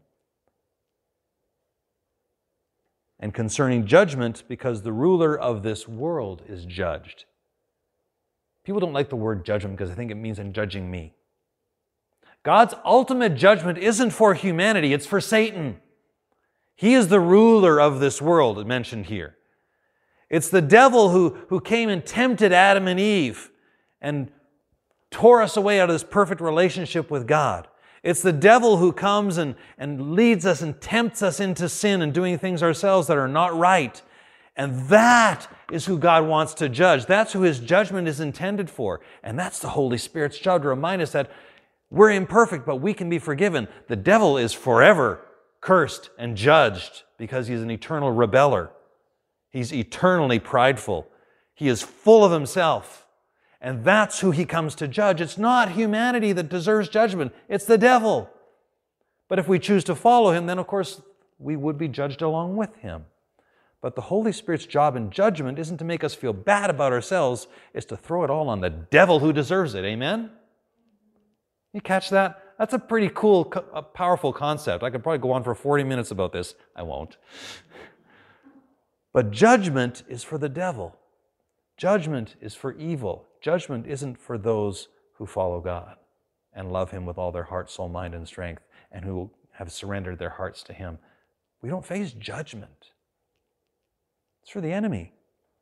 And concerning judgment, because the ruler of this world is judged. People don't like the word judgment because I think it means I'm judging me. God's ultimate judgment isn't for humanity, it's for Satan. He is the ruler of this world mentioned here. It's the devil who, who came and tempted Adam and Eve and tore us away out of this perfect relationship with God. It's the devil who comes and, and leads us and tempts us into sin and doing things ourselves that are not right. And that is who God wants to judge. That's who His judgment is intended for. And that's the Holy Spirit's job to remind us that we're imperfect, but we can be forgiven. The devil is forever cursed and judged because he's an eternal rebeller. He's eternally prideful. He is full of himself. And that's who he comes to judge. It's not humanity that deserves judgment. It's the devil. But if we choose to follow him, then of course we would be judged along with him. But the Holy Spirit's job in judgment isn't to make us feel bad about ourselves. It's to throw it all on the devil who deserves it. Amen? You catch that? That's a pretty cool, a powerful concept. I could probably go on for forty minutes about this. I won't. But judgment is for the devil. Judgment is for evil. Judgment isn't for those who follow God and love Him with all their heart, soul, mind, and strength, and who have surrendered their hearts to Him. We don't face judgment. It's for the enemy.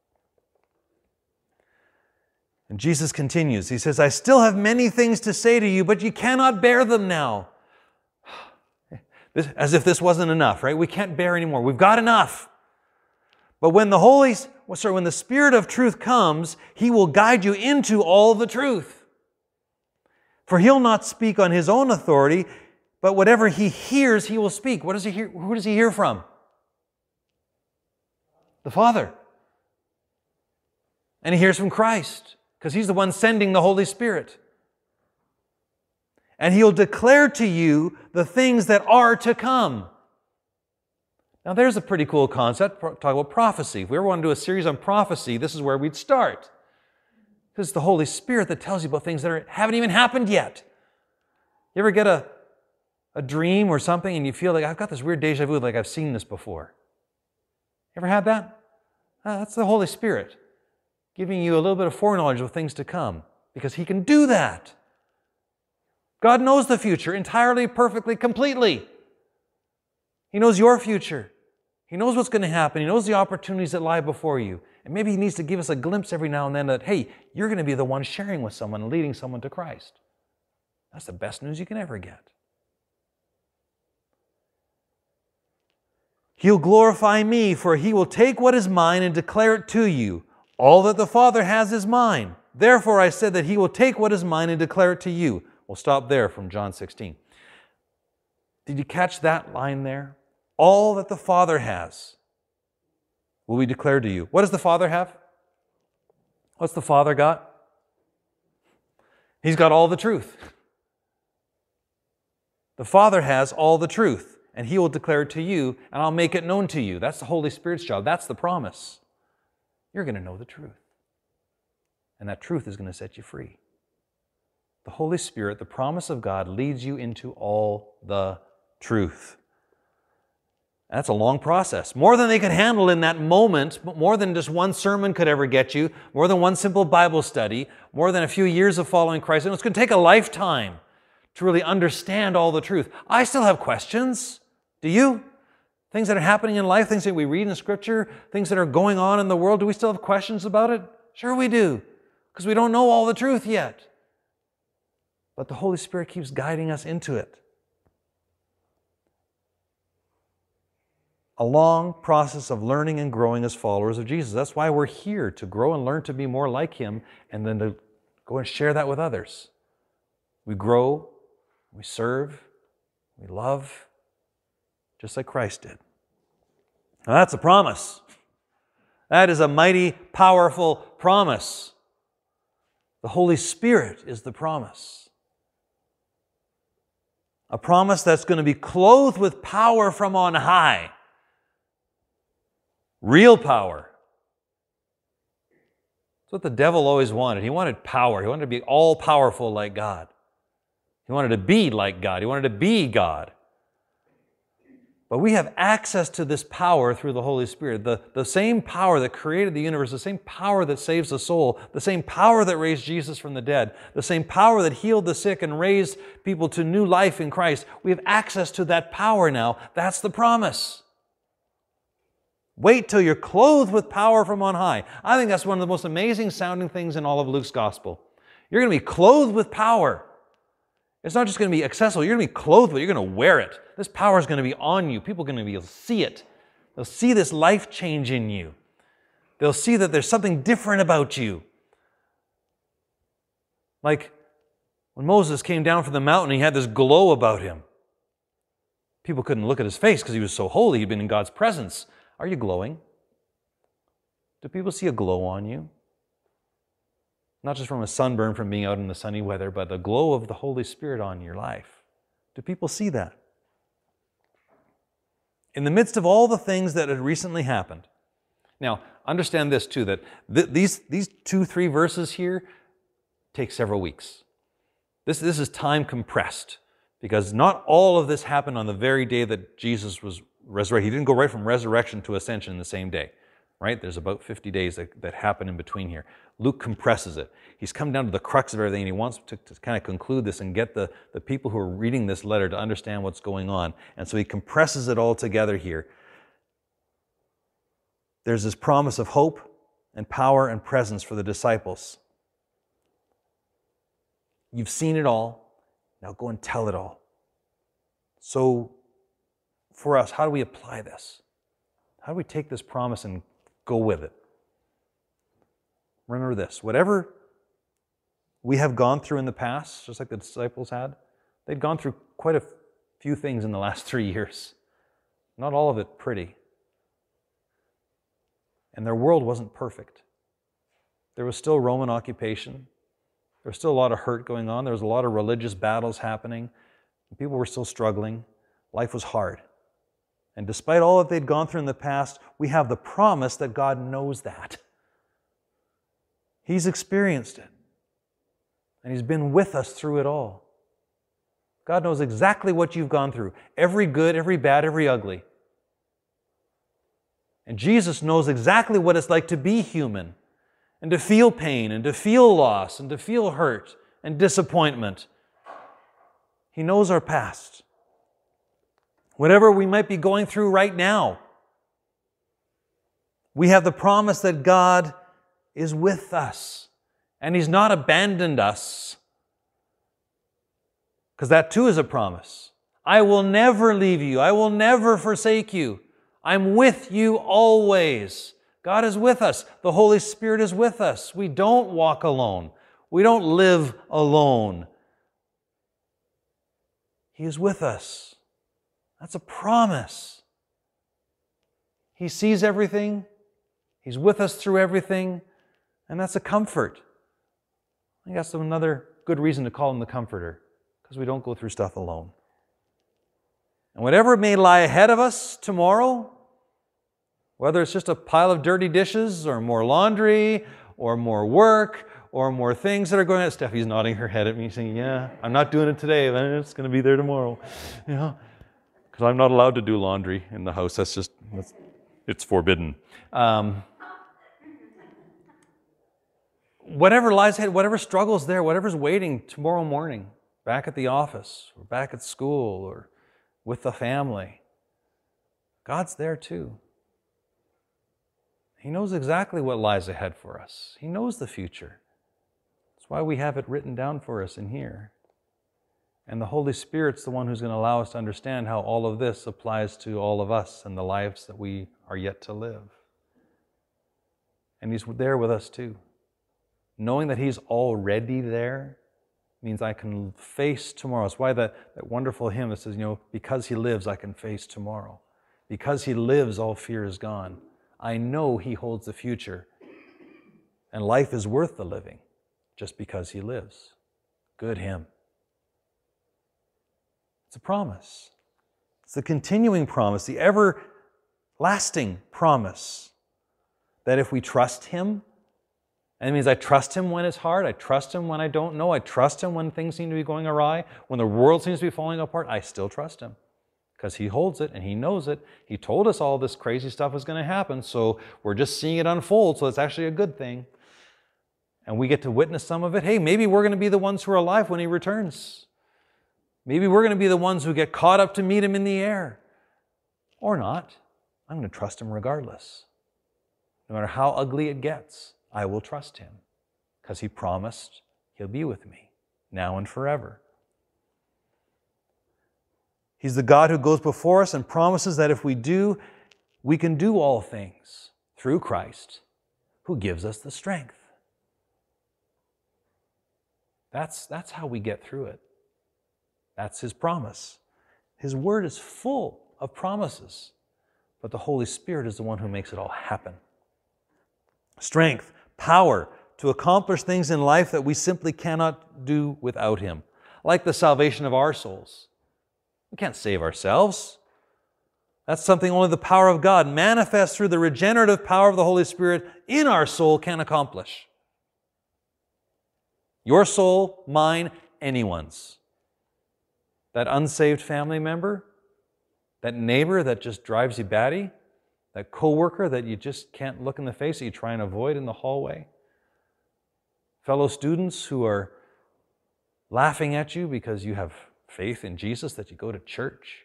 And Jesus continues. He says, I still have many things to say to you, but you cannot bear them now. This, as if this wasn't enough, right? We can't bear anymore. We've got enough. But when the Holy, sorry, when the Spirit of truth comes, He will guide you into all the truth. For He'll not speak on His own authority, but whatever He hears, He will speak. What does He hear? Who does He hear from? The Father. And He hears from Christ, because He's the one sending the Holy Spirit. And He'll declare to you the things that are to come. Now there's a pretty cool concept. Talk about prophecy. If we ever want to do a series on prophecy, this is where we'd start. Because it's the Holy Spirit that tells you about things that are, haven't even happened yet. You ever get a, a dream or something and you feel like, I've got this weird deja vu, like I've seen this before? Ever had that? Uh, that's the Holy Spirit giving you a little bit of foreknowledge of things to come, because He can do that. God knows the future entirely, perfectly, completely. He knows your future. He knows what's going to happen. He knows the opportunities that lie before you. And maybe He needs to give us a glimpse every now and then that, hey, you're going to be the one sharing with someone and leading someone to Christ. That's the best news you can ever get. He'll glorify me, for He will take what is mine and declare it to you. All that the Father has is mine. Therefore I said that He will take what is mine and declare it to you. We'll stop there from John sixteen. Did you catch that line there? All that the Father has will be declared to you. What does the Father have? What's the Father got? He's got all the truth. The Father has all the truth, and He will declare it to you, and I'll make it known to you. That's the Holy Spirit's job. That's the promise. You're going to know the truth, and that truth is going to set you free. The Holy Spirit, the promise of God, leads you into all the truth. That's a long process. More than they could handle in that moment, more than just one sermon could ever get you, more than one simple Bible study, more than a few years of following Christ. And it's going to take a lifetime to really understand all the truth. I still have questions. Do you? Things that are happening in life, things that we read in Scripture, things that are going on in the world, do we still have questions about it? Sure we do, because we don't know all the truth yet. But the Holy Spirit keeps guiding us into it. A long process of learning and growing as followers of Jesus. That's why we're here, to grow and learn to be more like Him, and then to go and share that with others. We grow, we serve, we love, just like Christ did. Now that's a promise. That is a mighty, powerful promise. The Holy Spirit is the promise. A promise that's going to be clothed with power from on high. Real power. That's what the devil always wanted. He wanted power. He wanted to be all-powerful like God. He wanted to be like God. He wanted to be God. But we have access to this power through the Holy Spirit. The, the same power that created the universe, the same power that saves the soul, the same power that raised Jesus from the dead, the same power that healed the sick and raised people to new life in Christ. We have access to that power now. That's the promise. Wait till you're clothed with power from on high. I think that's one of the most amazing sounding things in all of Luke's gospel. You're going to be clothed with power. It's not just going to be accessible. You're going to be clothed with it. You're going to wear it. This power is going to be on you. People are going to be able to see it. They'll see this life change in you. They'll see that there's something different about you. Like when Moses came down from the mountain, he had this glow about him. People couldn't look at his face because he was so holy. He'd been in God's presence. Are you glowing? Do people see a glow on you? Not just from a sunburn from being out in the sunny weather, but the glow of the Holy Spirit on your life. Do people see that? In the midst of all the things that had recently happened. Now, understand this too, that th- these, these two, three verses here take several weeks. This, this is time compressed, because not all of this happened on the very day that Jesus was resurrected. He didn't go right from resurrection to ascension in the same day. right? There's about fifty days that, that happen in between here. Luke compresses it. He's come down to the crux of everything, and he wants to, to kind of conclude this and get the, the people who are reading this letter to understand what's going on. And so he compresses it all together here. There's this promise of hope and power and presence for the disciples. You've seen it all. Now go and tell it all. So for us, how do we apply this? How do we take this promise and go with it? Remember this, whatever we have gone through in the past, just like the disciples had, they'd gone through quite a few things in the last three years. Not all of it pretty. And their world wasn't perfect. There was still Roman occupation. There was still a lot of hurt going on. There was a lot of religious battles happening. People were still struggling. Life was hard. And despite all that they'd gone through in the past, we have the promise that God knows that. He's experienced it. And He's been with us through it all. God knows exactly what you've gone through. Every good, every bad, every ugly. And Jesus knows exactly what it's like to be human and to feel pain and to feel loss and to feel hurt and disappointment. He knows our past. Whatever we might be going through right now, we have the promise that God is with us and He's not abandoned us. Because that too is a promise. I will never leave you. I will never forsake you. I'm with you always. God is with us. The Holy Spirit is with us. We don't walk alone. We don't live alone. He is with us. That's a promise. He sees everything. He's with us through everything. And that's a comfort. I think that's another good reason to call Him the Comforter, because we don't go through stuff alone. And whatever may lie ahead of us tomorrow, whether it's just a pile of dirty dishes or more laundry or more work or more things that are going on. Steffi's nodding her head at me saying, yeah, I'm not doing it today, then it's going to be there tomorrow. You know, because I'm not allowed to do laundry in the house. That's just, that's, it's forbidden. Um, whatever lies ahead, whatever struggles there, whatever's waiting tomorrow morning, back at the office or back at school or with the family, God's there too. He knows exactly what lies ahead for us. He knows the future. That's why we have it written down for us in here. And the Holy Spirit's the one who's going to allow us to understand how all of this applies to all of us and the lives that we are yet to live. And He's there with us too. Knowing that He's already there means I can face tomorrow. It's why that, that wonderful hymn that says, you know, because He lives, I can face tomorrow. Because He lives, all fear is gone. I know He holds the future. And life is worth the living just because He lives. Good hymn. It's a promise. It's the continuing promise, the everlasting promise that if we trust Him, and it means I trust Him when it's hard, I trust Him when I don't know, I trust Him when things seem to be going awry, when the world seems to be falling apart, I still trust Him. Because He holds it and He knows it. He told us all this crazy stuff was going to happen, so we're just seeing it unfold, so it's actually a good thing. And we get to witness some of it. Hey, maybe we're going to be the ones who are alive when He returns. Maybe we're going to be the ones who get caught up to meet Him in the air. Or not. I'm going to trust Him regardless. No matter how ugly it gets, I will trust Him. Because He promised He'll be with me now and forever. He's the God who goes before us and promises that if we do, we can do all things through Christ, who gives us the strength. That's, that's how we get through it. That's His promise. His Word is full of promises, but the Holy Spirit is the one who makes it all happen. Strength, power to accomplish things in life that we simply cannot do without Him, like the salvation of our souls. We can't save ourselves. That's something only the power of God, manifest through the regenerative power of the Holy Spirit in our soul, can accomplish. Your soul, mine, anyone's. That unsaved family member, that neighbor that just drives you batty, That coworker that you just can't look in the face, that you try and avoid in the hallway. Fellow students who are laughing at you because you have faith in Jesus, that you go to church.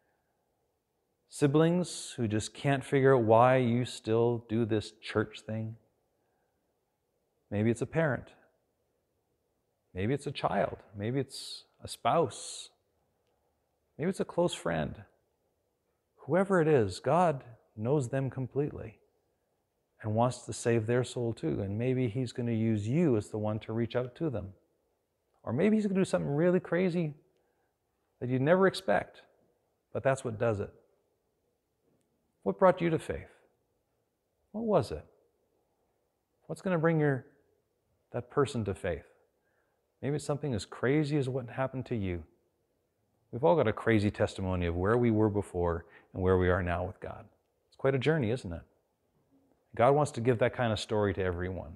Siblings who just can't figure out why you still do this church thing. Maybe it's a parent. Maybe it's a child. Maybe it's a spouse. Maybe it's a close friend. Whoever it is, God knows them completely and wants to save their soul too. And maybe He's going to use you as the one to reach out to them. Or maybe He's going to do something really crazy that you'd never expect, but that's what does it. What brought you to faith? What was it? What's going to bring your that person to faith? Maybe it's something as crazy as what happened to you. We've all got a crazy testimony of where we were before and where we are now with God. It's quite a journey, isn't it? God wants to give that kind of story to everyone.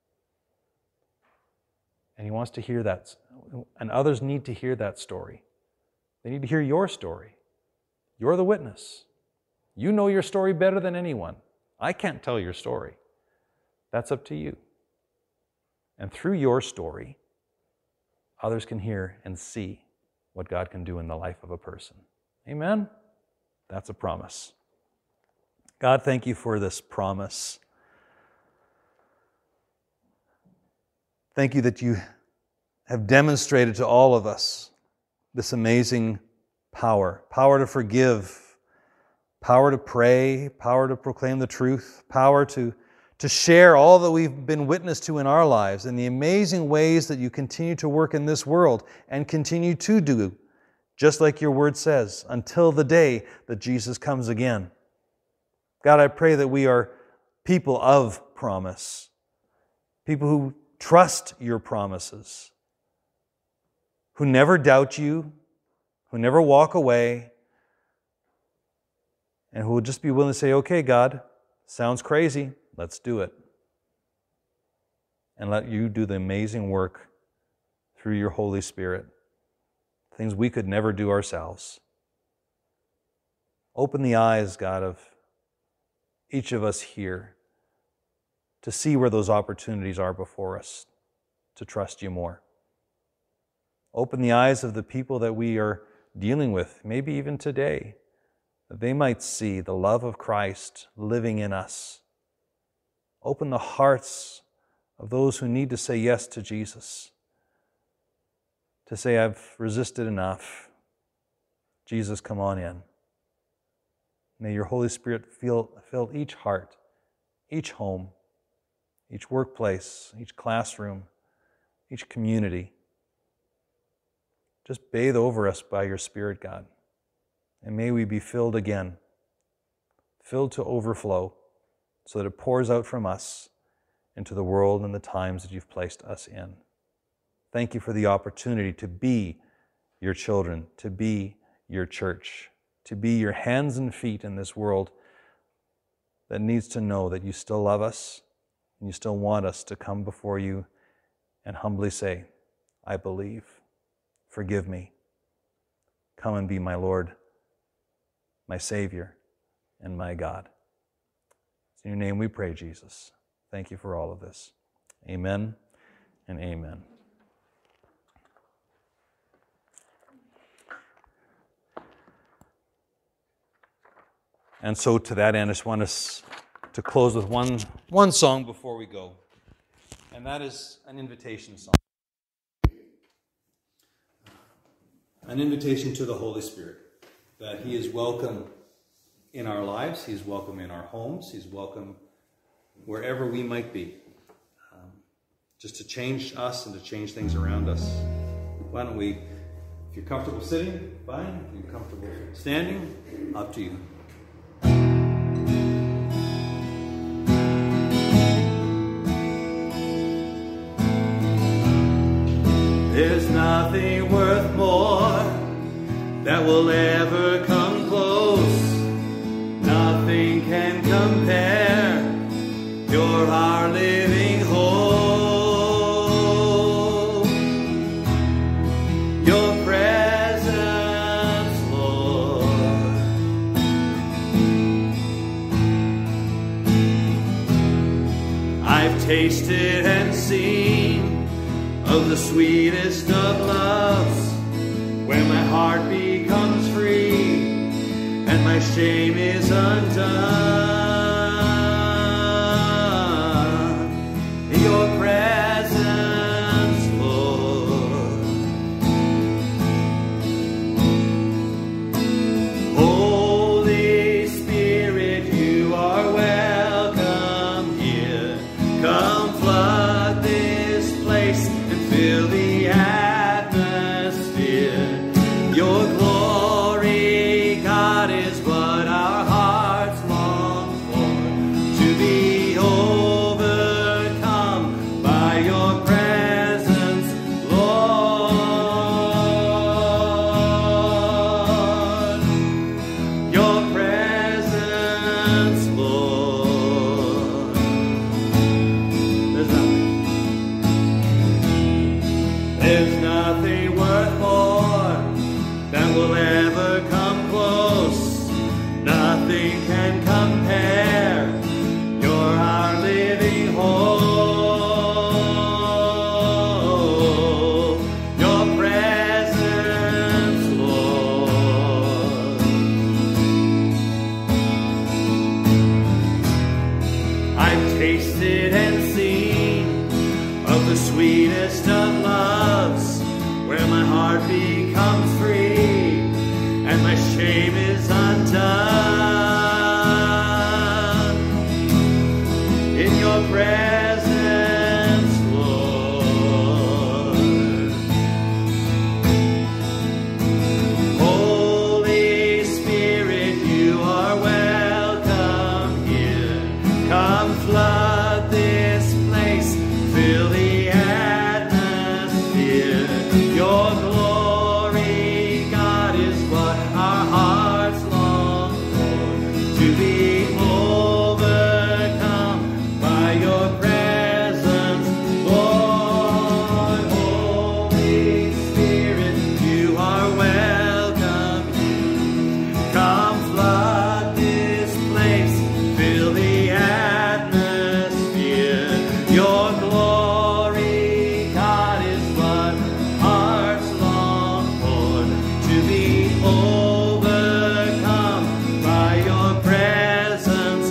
And He wants to hear that. And others need to hear that story. They need to hear your story. You're the witness. You know your story better than anyone. I can't tell your story. That's up to you. And through your story, others can hear and see what God can do in the life of a person. Amen? That's a promise. God, thank You for this promise. Thank You that You have demonstrated to all of us this amazing power. Power to forgive, power to pray, power to proclaim the truth, power to, to share all that we've been witness to in our lives and the amazing ways that You continue to work in this world and continue to do, just like Your word says, until the day that Jesus comes again. God, I pray that we are people of promise, people who trust Your promises, who never doubt You, who never walk away, and who will just be willing to say, okay, God, sounds crazy, let's do it. And let You do the amazing work through Your Holy Spirit, things we could never do ourselves. Open the eyes, God, of each of us here to see where those opportunities are before us to trust You more. Open the eyes of the people that we are dealing with, maybe even today, that they might see the love of Christ living in us. Open the hearts of those who need to say yes to Jesus, to say, I've resisted enough. Jesus, come on in. May Your Holy Spirit fill, fill each heart, each home, each workplace, each classroom, each community. Just bathe over us by Your Spirit, God. And may we be filled again, filled to overflow, so that it pours out from us into the world and the times that You've placed us in. Thank You for the opportunity to be Your children, to be Your church, to be Your hands and feet in this world that needs to know that You still love us and You still want us to come before You and humbly say, I believe. Forgive me. Come and be my Lord, my Savior, and my God. It's in Your name we pray, Jesus. Thank You for all of this. Amen and amen. And so to that end, I just want us to close with one, one song before we go. And that is an invitation song. An invitation to the Holy Spirit, that He is welcome in our lives, He's welcome in our homes, He's welcome wherever we might be, um, just to change us and to change things around us. Why don't we, if you're comfortable sitting, fine. If you're comfortable standing, up to you. There's nothing worth more that will ever come close. Nothing can compare. You're our living hope. Your presence, Lord. tasted and seen of the sweetest of loves, where my heart becomes free and my shame is undone. In your presence, Lord. Holy Spirit, you are welcome here. Come flood this place and fill the atmosphere. Your glory, God, is what our hearts long for, to be overcome by your presence, Lord. Your presence, Lord. There's nothing. There's nothing worth more that will ever come close. Nothing can compare. You're our living hope. Your presence, Lord. I've tasted and seen of the sweetest of loves, where my heart becomes free and my shame is undone. In your presence, Lord. Holy Spirit, you are welcome here. Come flood this place, fill the atmosphere. Your glory, God, is what our hearts long for, to be overcome by your presence, Lord. Holy Spirit, you are welcome here. Come flood this place, fill the atmosphere. Your glory, God, is what hearts long for, to be overcome by your presence,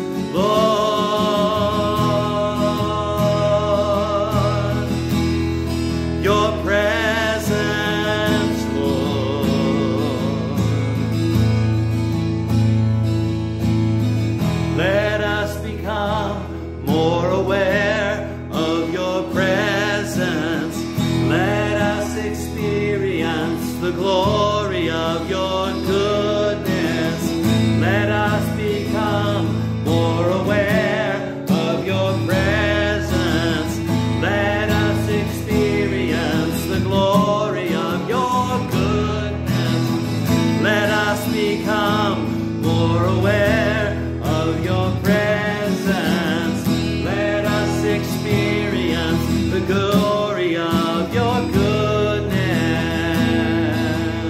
Lord. Your presence, Lord. Let us become more aware of your presence. Let us experience the glory of your goodness. Let us become more aware of your presence. Let us experience the glory of your goodness. Let us become more aware of your presence. Let us experience the glory of your goodness.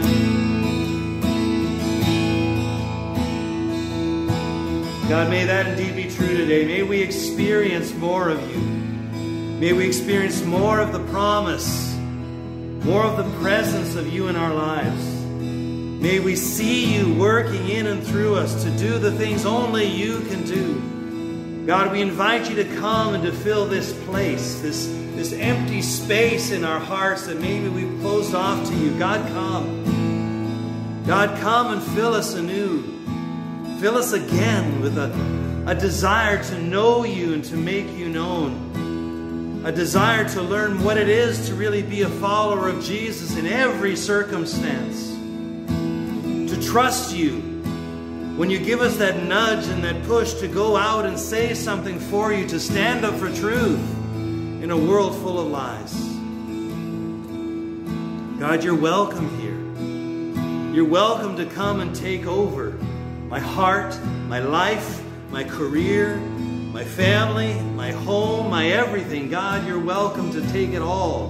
God, may that indeed be true today. May we experience more of you. May we experience more of the promise, more of the presence of you in our lives. May we see you working in and through us to do the things only you can do. God, we invite you to come and to fill this place, this, this empty space in our hearts that maybe we've closed off to you. God, come. God, come and fill us anew. Fill us again with a, a desire to know you and to make you known. A desire to learn what it is to really be a follower of Jesus in every circumstance. To trust you when you give us that nudge and that push to go out and say something for you, to stand up for truth in a world full of lies. God, you're welcome here. You're welcome to come and take over my heart, my life, my career, my family, my home, my everything. God, you're welcome to take it all.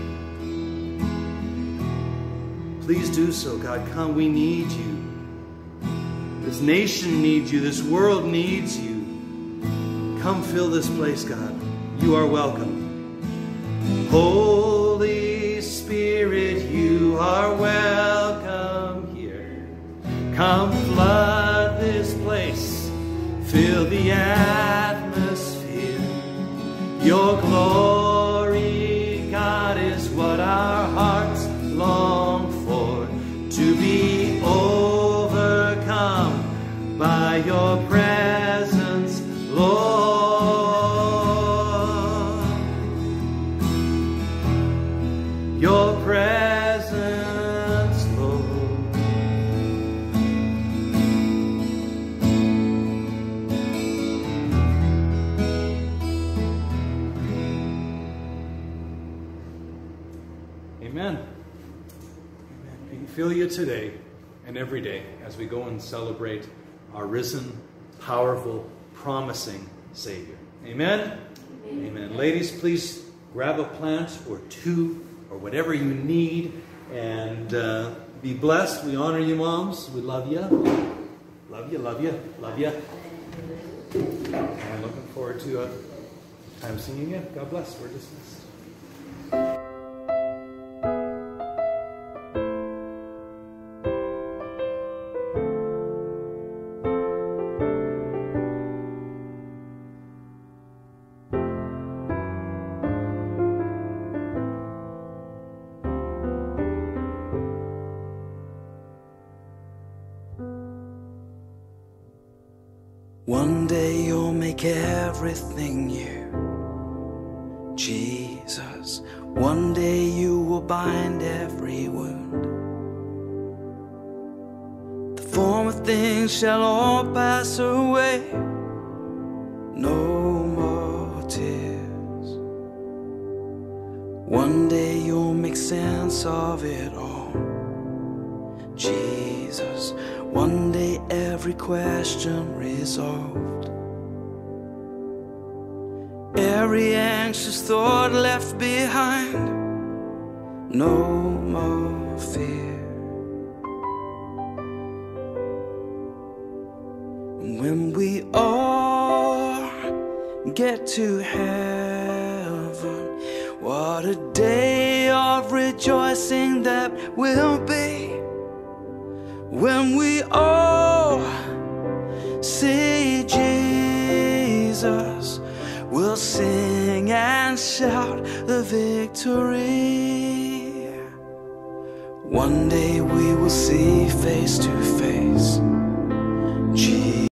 Please do so, God. Come, we need you. This nation needs you. This world needs you. Come fill this place, God. you are welcome. Holy Spirit, you are welcome here. Come flood this place, fill the atmosphere. Your glory, God, is what our hearts long for, to be overcome by your presence, Lord. Your presence, Lord. Amen. Amen. May He fill you today and every day as we go and celebrate our risen, powerful, promising Savior. Amen? Amen. Amen. Ladies, please grab a plant or two or whatever you need, and uh, be blessed. We honor you, moms. We love you. Love you, love you, love you. And I'm looking forward to a time singing again. God bless. We're dismissed. One day you'll make everything new, Jesus. One day you will bind every wound. The former things shall all pass away. No more tears. One day you'll make sense of it all, Jesus. One day every question resolved, every anxious thought left behind. No more fear. When we all get to heaven, what a day of rejoicing that will be. When we all see Jesus, we'll sing and shout the victory. One day we will see face to face Jesus.